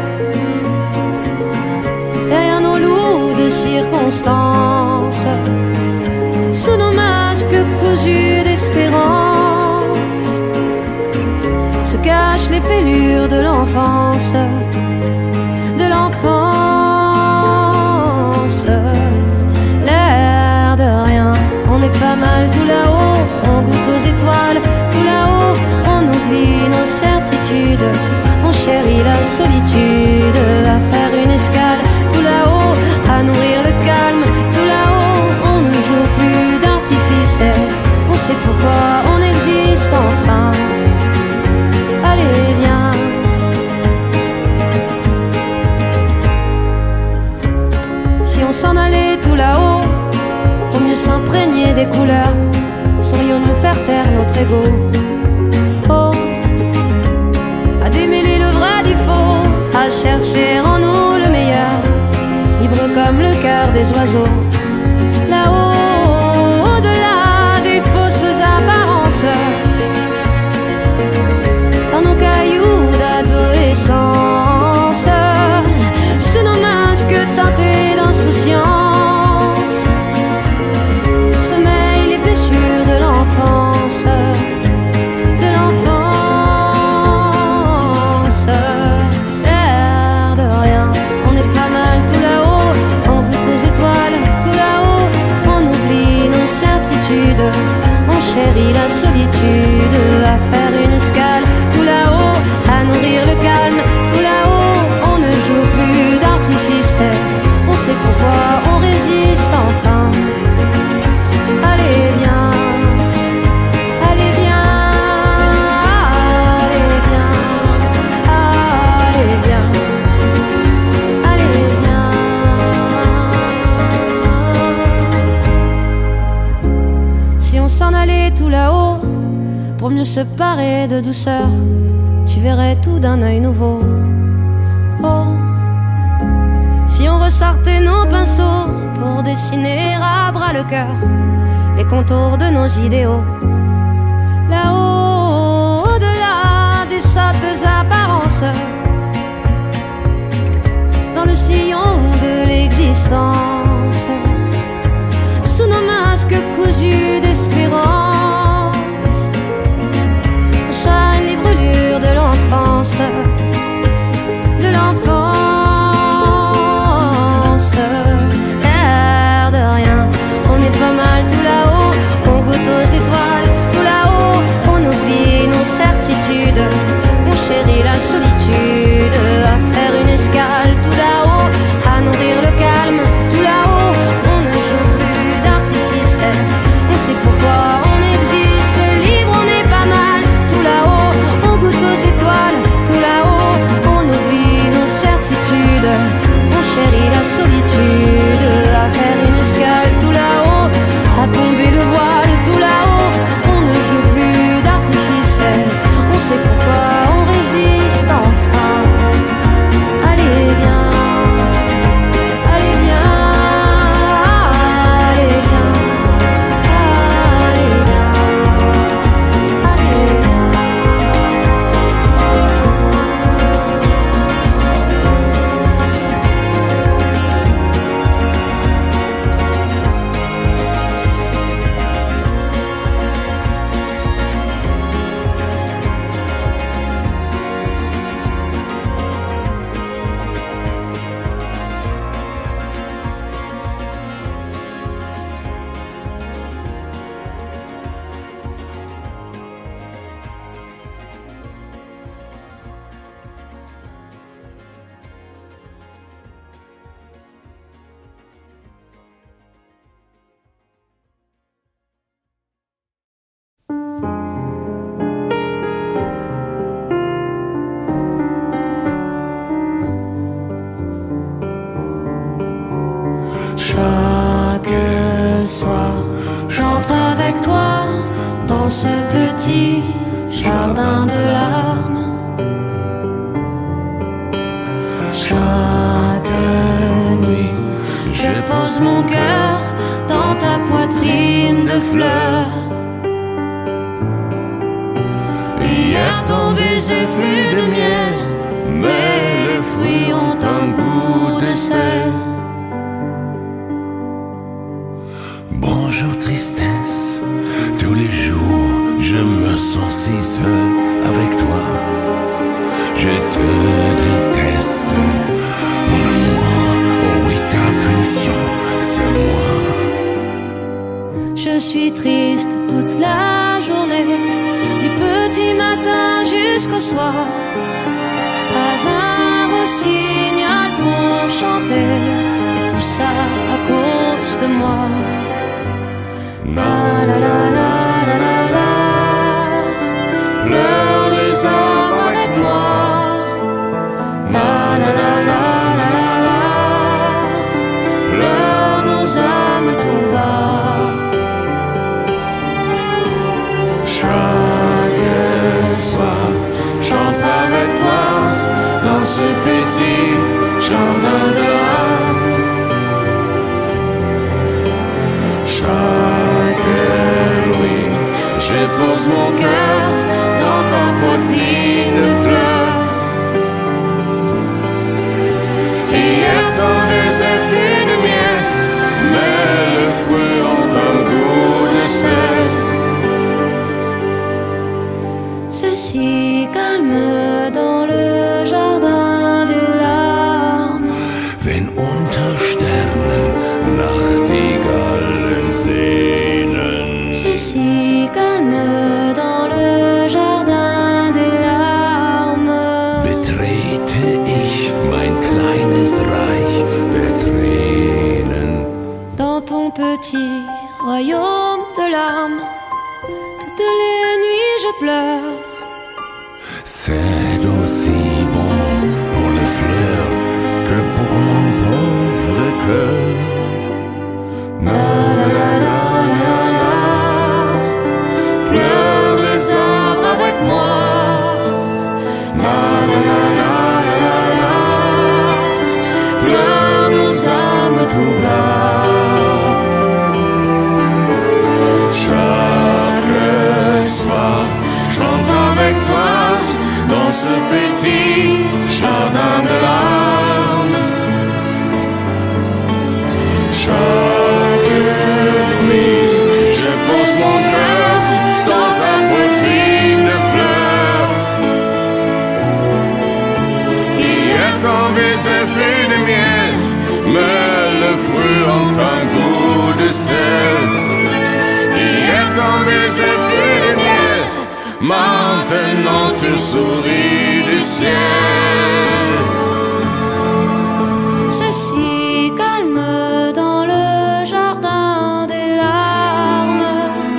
Derrière nos lourdes circonstances, sous nos masques cousus d'espérance, se cachent les fêlures de l'enfance, de l'enfance. L'air de rien, on est pas mal tout là-haut, on goûte aux étoiles tout là-haut, on oublie nos certitudes, on chérit la solitude, à faire une escale tout là-haut, à nourrir le calme tout là-haut, on ne joue plus d'artifice, on sait pourquoi on existe enfin. Allez viens. Si on s'en allait tout là-haut, pour mieux s'imprégner des couleurs, saurions-nous faire taire notre ego? Oh, à démêler le vrai du faux, à chercher en nous le meilleur, libre comme le cœur des oiseaux. Là-haut, au-delà des fausses apparences, dans nos cailloux d'adolescence, sous nos masques teintés d'insouciance, sommeillent les blessures de l'enfance, de l'enfance. L'air de rien, on est pas mal tout là-haut, on goûte aux étoiles tout là-haut, on oublie nos certitudes, on chérit la solitude, à faire une escale tout là-haut, à nourrir le calme tout là-haut, on ne joue plus d'artifice, on sait pourquoi on résiste enfin. Allez viens, allez viens, allez viens, allez viens, allez viens. Si on s'en allait tout là-haut, pour mieux se parer de douceur, tu verrais tout d'un œil nouveau. Oh, si on ressortait nos pinceaux pour dessiner à bras le cœur les contours de nos idéaux. Là-haut, au-delà des sottes apparences, dans le sillon de l'existence, sous nos masques cousus d'espérance, on soigne les brûlures de l'enfance, de l'enfance. L'air de rien, on est pas mal tout là-haut, on goûte aux étoiles tout là-haut, on oublie nos certitudes, on chérit la solitude, à faire une escale tout là-haut, à nourrir le calme tout là-haut, on ne joue plus d'artifice, on sait pourquoi on existe, libre on est pas mal tout là-haut, on goûte aux étoiles tout là-haut, on oublie nos certitudes, on chérit la solitude, à faire une escale tout là-haut, à tomber le voile tout là-haut, on ne joue plus d'artifice, on sait pourquoi on résiste enfin. Allez viens, allez viens, allez viens, allez viens, allez viens. Chaque soir, j'entre avec toi dans ce petit jardin de larmes. Chaque nuit, je pose mon cœur dans ta poitrine de fleurs. Hier, ton baiser fut de miel, mais les fruits ont un goût de sel. Bonjour tristesse, tous les jours je me sens si seul avec toi. Je te déteste, mon amour, oh oui ta punition, c'est moi. Je suis triste toute la journée, du petit matin jusqu'au soir. Pas un rossignol pour chanter, et tout ça à cause de moi. La la la la la la la. Pleure les arbres avec moi. La la la la la la la. Pleure nos âmes tout bas. Chaque soir, j'entre avec toi dans ce petit jardin de larmes. Chaque nuit, je pose mon cœur dans ta poitrine de fleurs. Hier, ton baiser fut de miel, mais les fruits ont un goût de sel. C'est si calme dans le jardin des larmes. Wenn unter Sternen Nachtigallen sehnen. C'est si calme dans le jardin des larmes. Betrete ich mein kleines Reich der Tränen. Dans ton petit royaume de larmes, toutes les nuits je pleure. C'est aussi bon pour les fleurs que pour mon pauvre cœur. La la la la la la. Pleure les arbres avec moi. La la la la la la. Pleure nos âmes tout bas. Chaque soir, j'entre avec toi dans ce petit jardin de larmes. Chaque nuit, je pose mon cœur dans ta poitrine de fleurs. Hier, ton baiser fut de miel, mais les fruits ont un goût de sel. Hier, ton baiser fut de miel, maintenant tu souris du ciel. C'est si calme dans le jardin des larmes.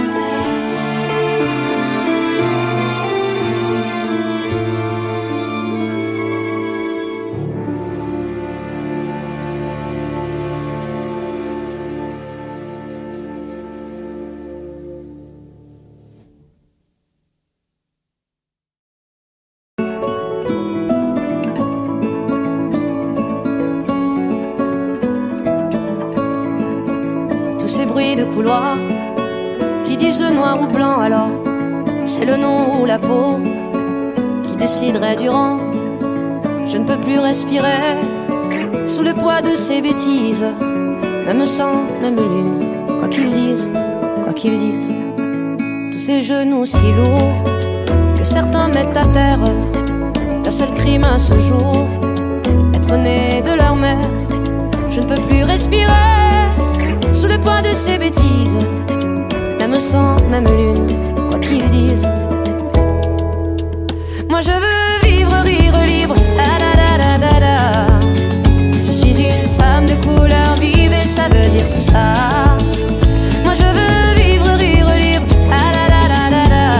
Ces bruits de couloir qui disent noir ou blanc, alors c'est le nom ou la peau qui déciderait du rang. Je ne peux plus respirer sous le poids de ces bêtises, même sang, même lune, quoi qu'ils disent, quoi qu'ils disent. Tous ces genoux si lourds que certains mettent à terre, leur seul crime à ce jour, être né de leur mère. Je ne peux plus respirer sous le poids de ces bêtises, même sang, même lune, quoi qu'ils disent. Moi je veux vivre, rire libre, da da da da da da. Je suis une femme de couleur vive et ça veut dire tout ça. Moi je veux vivre, rire libre, da da da da da da.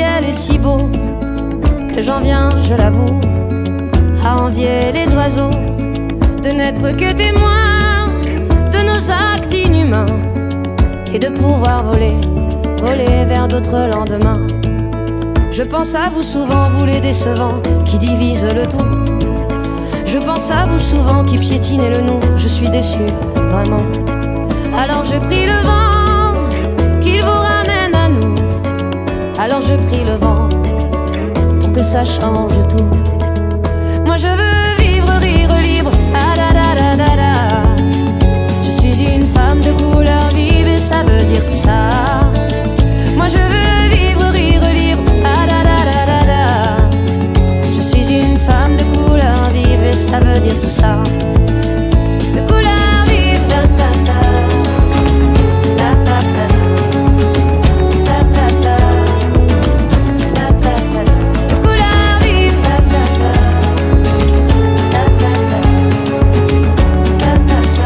ciel est si beau que j'en viens, je l'avoue, à envier les oiseaux de n'être que témoins de nos actes inhumains et de pouvoir voler, voler vers d'autres lendemains. Je pense à vous souvent, vous les décevants qui divisent le tout. Je pense à vous souvent qui piétinez le nom. Je suis déçu, vraiment. Alors je prie le vent qu'il vous ramène à nous. Alors je prie le vent pour que ça change tout. Moi je veux vivre, rire libre. Ah da da da da da. Je suis une femme de couleur vive et ça veut dire tout ça. Moi je veux vivre, rire libre. Ah da da da da da. Je suis une femme de couleur vive et ça veut dire tout ça. De couleur vive. Da da da. Da da da. Da da da. Da da da. De couleur vive. Da da da. Da da da. Da da da.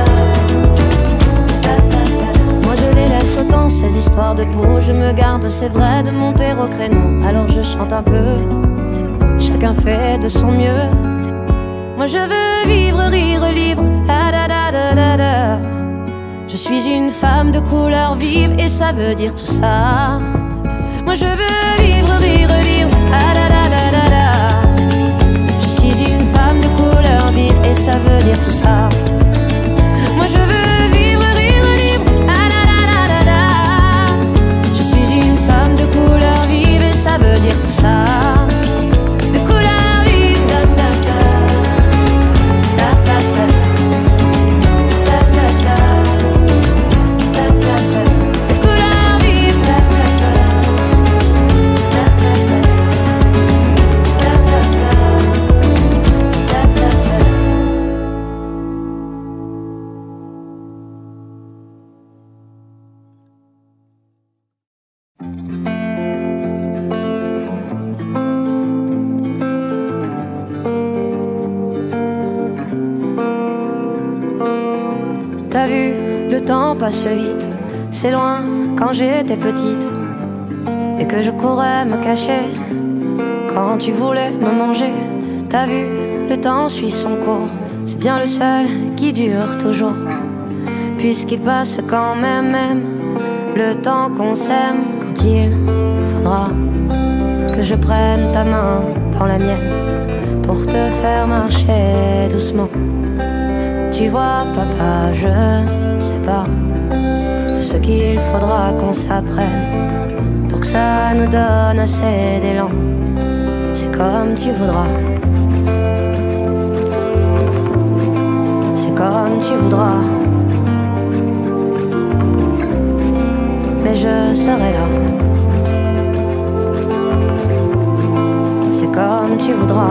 Da da da. Moi je les laisse autant ces histoires de peau. Je me garde, c'est vrai, de monter au créneau. Alors je chante un peu. Chacun fait de son mieux. Moi je veux vivre, rire libre. Ah da da da da da. Je suis une femme de couleur vive et ça veut dire tout ça. Moi je veux vivre, rire libre. Ah da da da da da. Je suis une femme de couleur vive et ça veut dire tout ça. Moi je veux vivre, rire libre. Ah da da da da da. Je suis une femme de couleur vive et ça veut dire tout ça. De couleur vive. Da da da. Da da da. Da da da. Da da da. De couleur vive. Da da da. Da da da. Da da da. Da da da. T'as vu, le temps passe vite. C'est loin quand j'étais petite et que je courais me cacher quand tu voulais me manger. T'as vu, le temps suit son cours. C'est bien le seul qui dure toujours, puisqu'il passe quand même, le temps qu'on s'aime. Quand il faudra que je prenne ta main dans la mienne pour te faire marcher doucement. Tu vois papa, je ne sais pas tout ce qu'il faudra qu'on s'apprenne pour que ça nous donne assez d'élan. C'est comme tu voudras. C'est comme tu voudras. Mais je serai là. C'est comme tu voudras.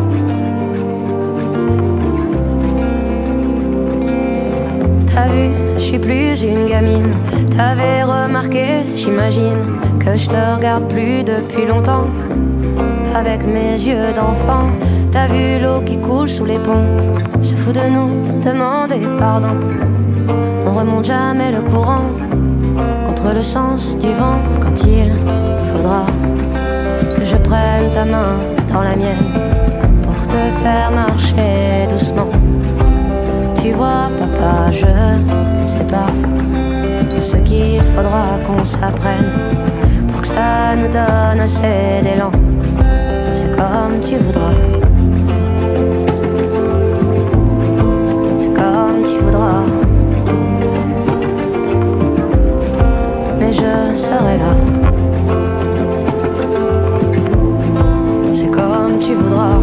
T'as vu, je suis plus une gamine. T'avais remarqué, j'imagine, que je te regarde plus depuis longtemps avec mes yeux d'enfant. T'as vu l'eau qui coule sous les ponts, se fout de nous, demander pardon. On remonte jamais le courant contre le sens du vent. Quand il faudra que je prenne ta main dans la mienne pour te faire marcher doucement. Tu vois papa, je ne sais pas tout ce qu'il faudra qu'on s'apprenne pour que ça nous donne assez d'élan. C'est comme tu voudras. C'est comme tu voudras. Mais je serai là. C'est comme tu voudras.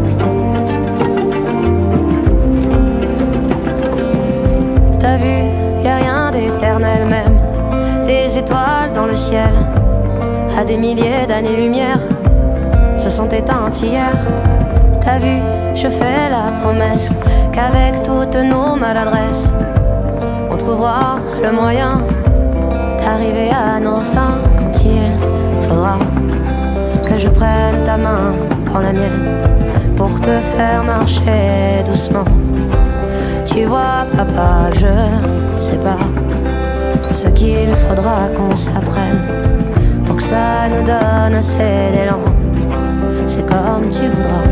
T'as vu, y a rien d'éternel même. Des étoiles dans le ciel, à des milliers d'années-lumière, se sont éteintes hier. T'as vu, je fais la promesse qu'avec toutes nos maladresses, on trouvera le moyen d'arriver à nos fins. Quand il faudra que je prenne ta main dans la mienne pour te faire marcher doucement. Tu vois papa, je ne sais pas ce qu'il faudra qu'on s'apprenne pour que ça nous donne assez d'élan. C'est comme tu voudras.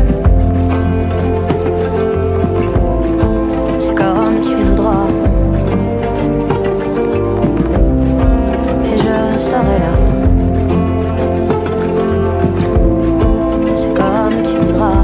C'est comme tu voudras. Et je serai là. C'est comme tu voudras.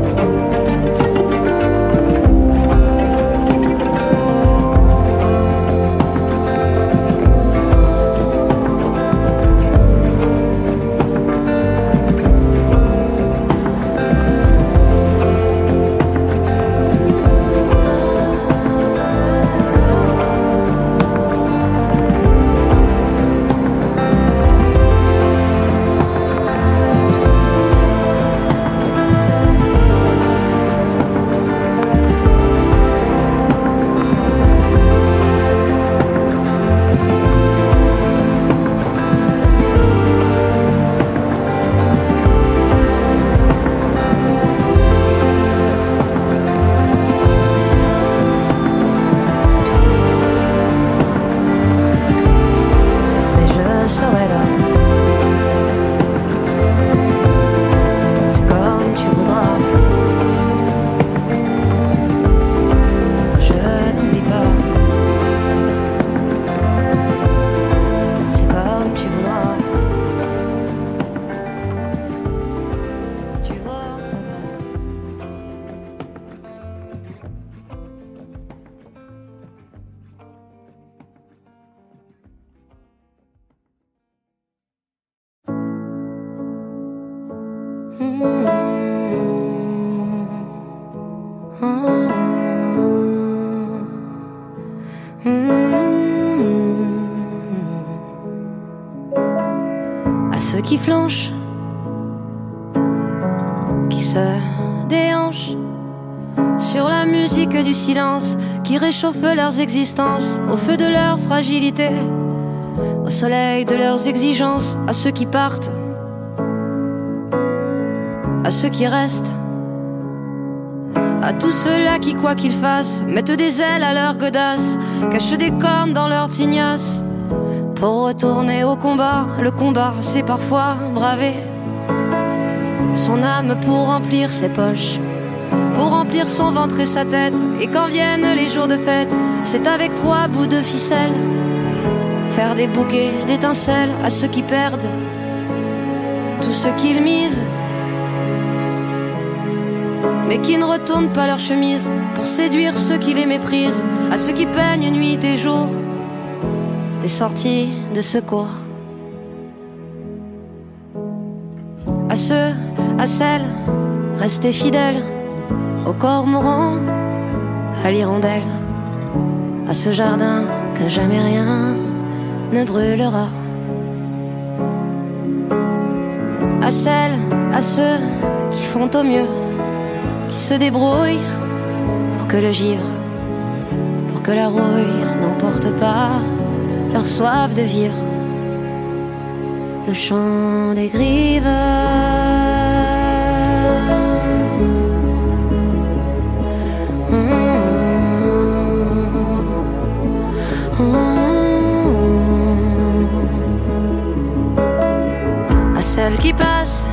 À ceux qui flanchent, qui se déhanchent sur la musique du silence, qui réchauffe leurs existences au feu de leur fragilité, au soleil de leurs exigences. À ceux qui partent, à ceux qui restent, à tous ceux-là qui, quoi qu'ils fassent, mettent des ailes à leur godasse, cachent des cornes dans leur tignasse pour retourner au combat. Le combat, c'est parfois braver son âme pour remplir ses poches, pour remplir son ventre et sa tête. Et quand viennent les jours de fête, c'est avec 3 bouts de ficelle faire des bouquets d'étincelles à ceux qui perdent tout ce qu'ils misent, mais qui ne retournent pas leur chemise pour séduire ceux qui les méprisent. À ceux qui peignent nuit et jour des sorties de secours. À ceux, à celles, restés fidèles au cormoran, à l'hirondelle, à ce jardin que jamais rien ne brûlera. À celles, à ceux qui font au mieux, qui se débrouillent pour que le givre, pour que la rouille n'emporte pas leur soif de vivre. Le chant des grives, à celles qui passent,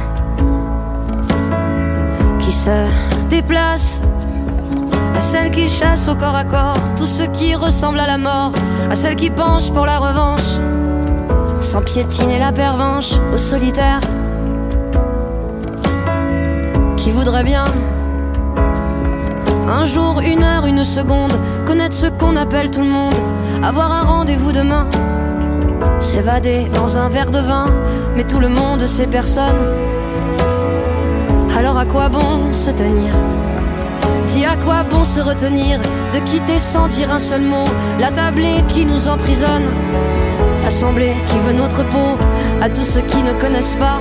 qui se déplacent, à celles qui chassent au corps à corps tout ce qui ressemble à la mort, à celles qui penchent pour la revanche sans piétiner la pervenche, aux solitaires qui voudraient bien un jour, une heure, une seconde connaître ce qu'on appelle tout le monde, avoir un rendez-vous demain, s'évader dans un verre de vin. Mais tout le monde, c'est personne. Alors à quoi bon se tenir? Dis à quoi bon se retenir de quitter sans dire un seul mot la tablée qui nous emprisonne, l'assemblée qui veut notre peau, à tous ceux qui ne connaissent pas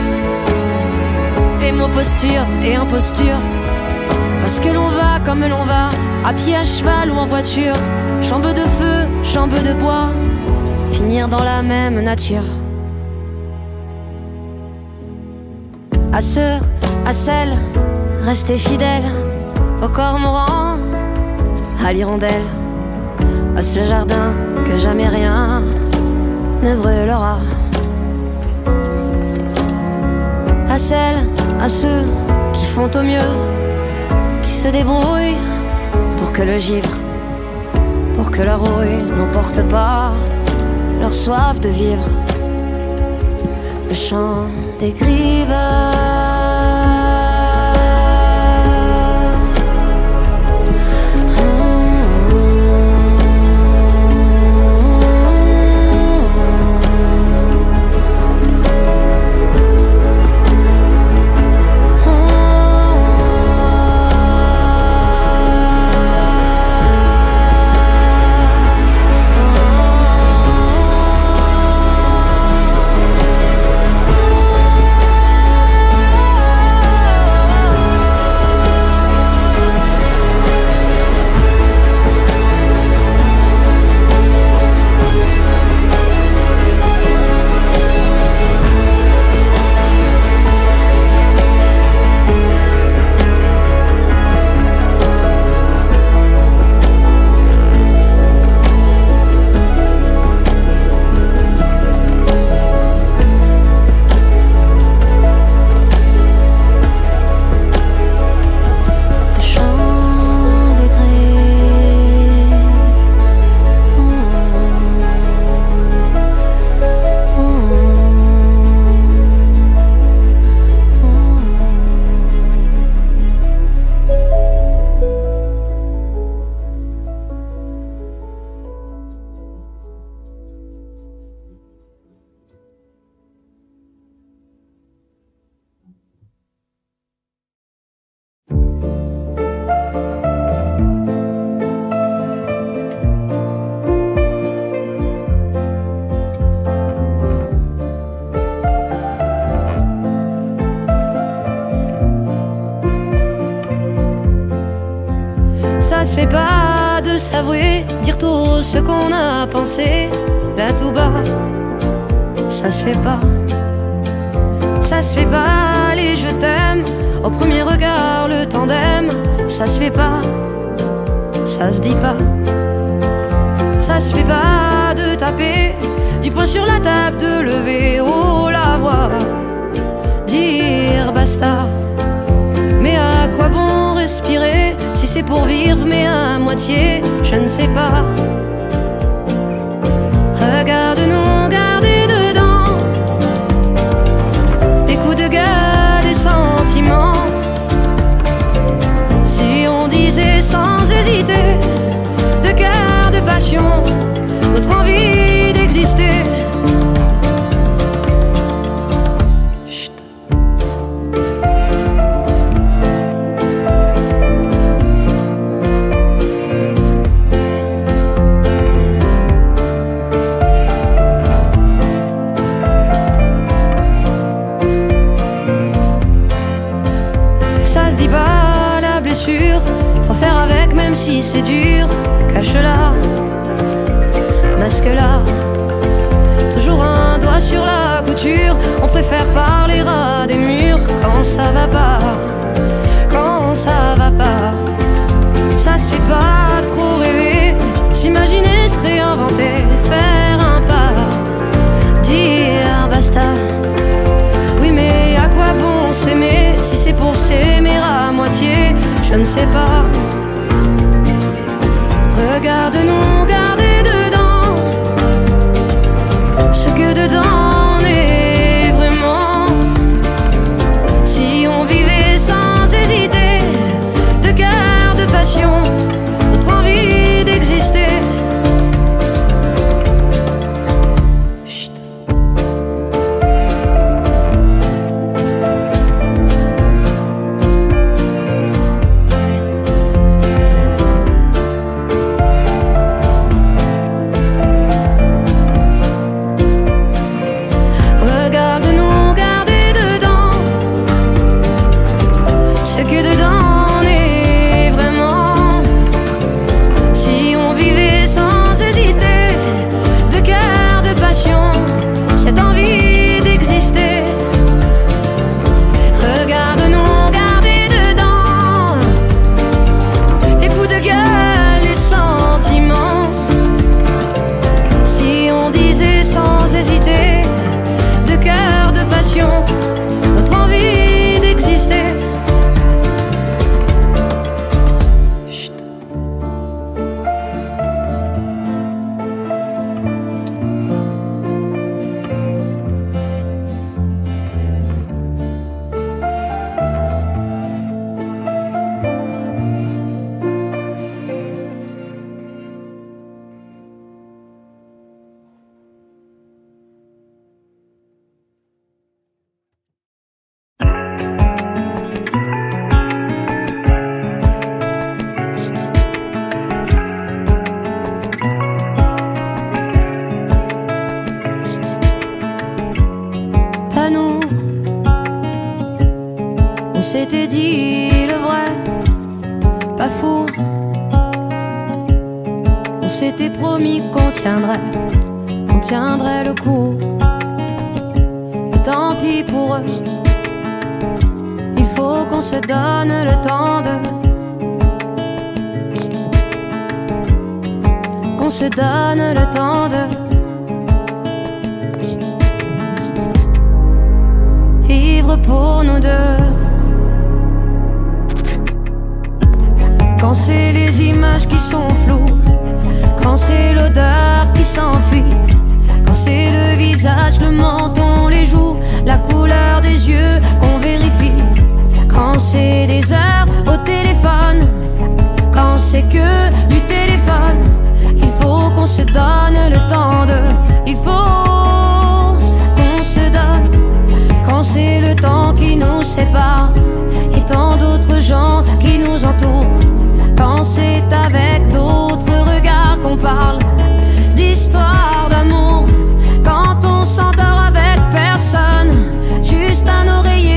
les mots posture et imposture, parce que l'on va comme l'on va, à pied, à cheval ou en voiture, jambes de feu, jambes de bois, finir dans la même nature. À ceux, à celles, rester fidèles au cormoran, à l'hirondelle, à ce jardin que jamais rien ne brûlera. à celles, à ceux qui font au mieux, qui se débrouillent pour que le givre, pour que la rouille n'emporte pas leur soif de vivre. Le chant des grives. Ça se fait pas de s'avouer, dire tout ce qu'on a pensé, là tout bas. Ça se fait pas. Ça se fait pas les je t'aime, au premier regard le tandem. Ça se fait pas, ça se dit pas. Ça se fait pas de taper du poing sur la table, de lever haut la voix, dire basta. Mais à quoi bon respirer si c'est pour vivre mais à moitié, je ne sais pas. Regarde-nous garder dedans des coups de gueule, des sentiments. Si on disait sans hésiter de cœur, de passion, notre envie d'exister. Faut faire avec même si c'est dur. Cache-la, masque-la. Toujours un doigt sur la couture. On préfère parler à des murs quand ça va pas, quand ça va pas. Ça se fait pas trop rêver, s'imaginer, se réinventer, faire un pas, dire basta. Oui mais à quoi bon s'aimer si c'est pour s'aimer à moitié, je ne sais pas. Regarde-nous garder dedans ce que dedans on est vraiment. Si on vivait sans hésiter de cœur, de passion, notre envie d'exister. Chut. On s'était dit le vrai, pas fou. On s'était promis qu'on tiendrait le coup. Et tant pis pour eux, il faut qu'on se donne le temps qu'on se donne le temps vivre pour nous deux. Quand c'est les images qui sont floues, quand c'est l'odeur qui s'enfuit, quand c'est le visage, le menton, les joues, la couleur des yeux qu'on vérifie, quand c'est des heures au téléphone, quand c'est que du téléphone, il faut qu'on se donne le temps il faut qu'on se donne. Quand c'est le temps qui nous sépare et tant d'autres gens qui nous entourent, quand c'est avec d'autres regards qu'on parle d'histoire d'amour, quand on s'endort avec personne, juste un oreiller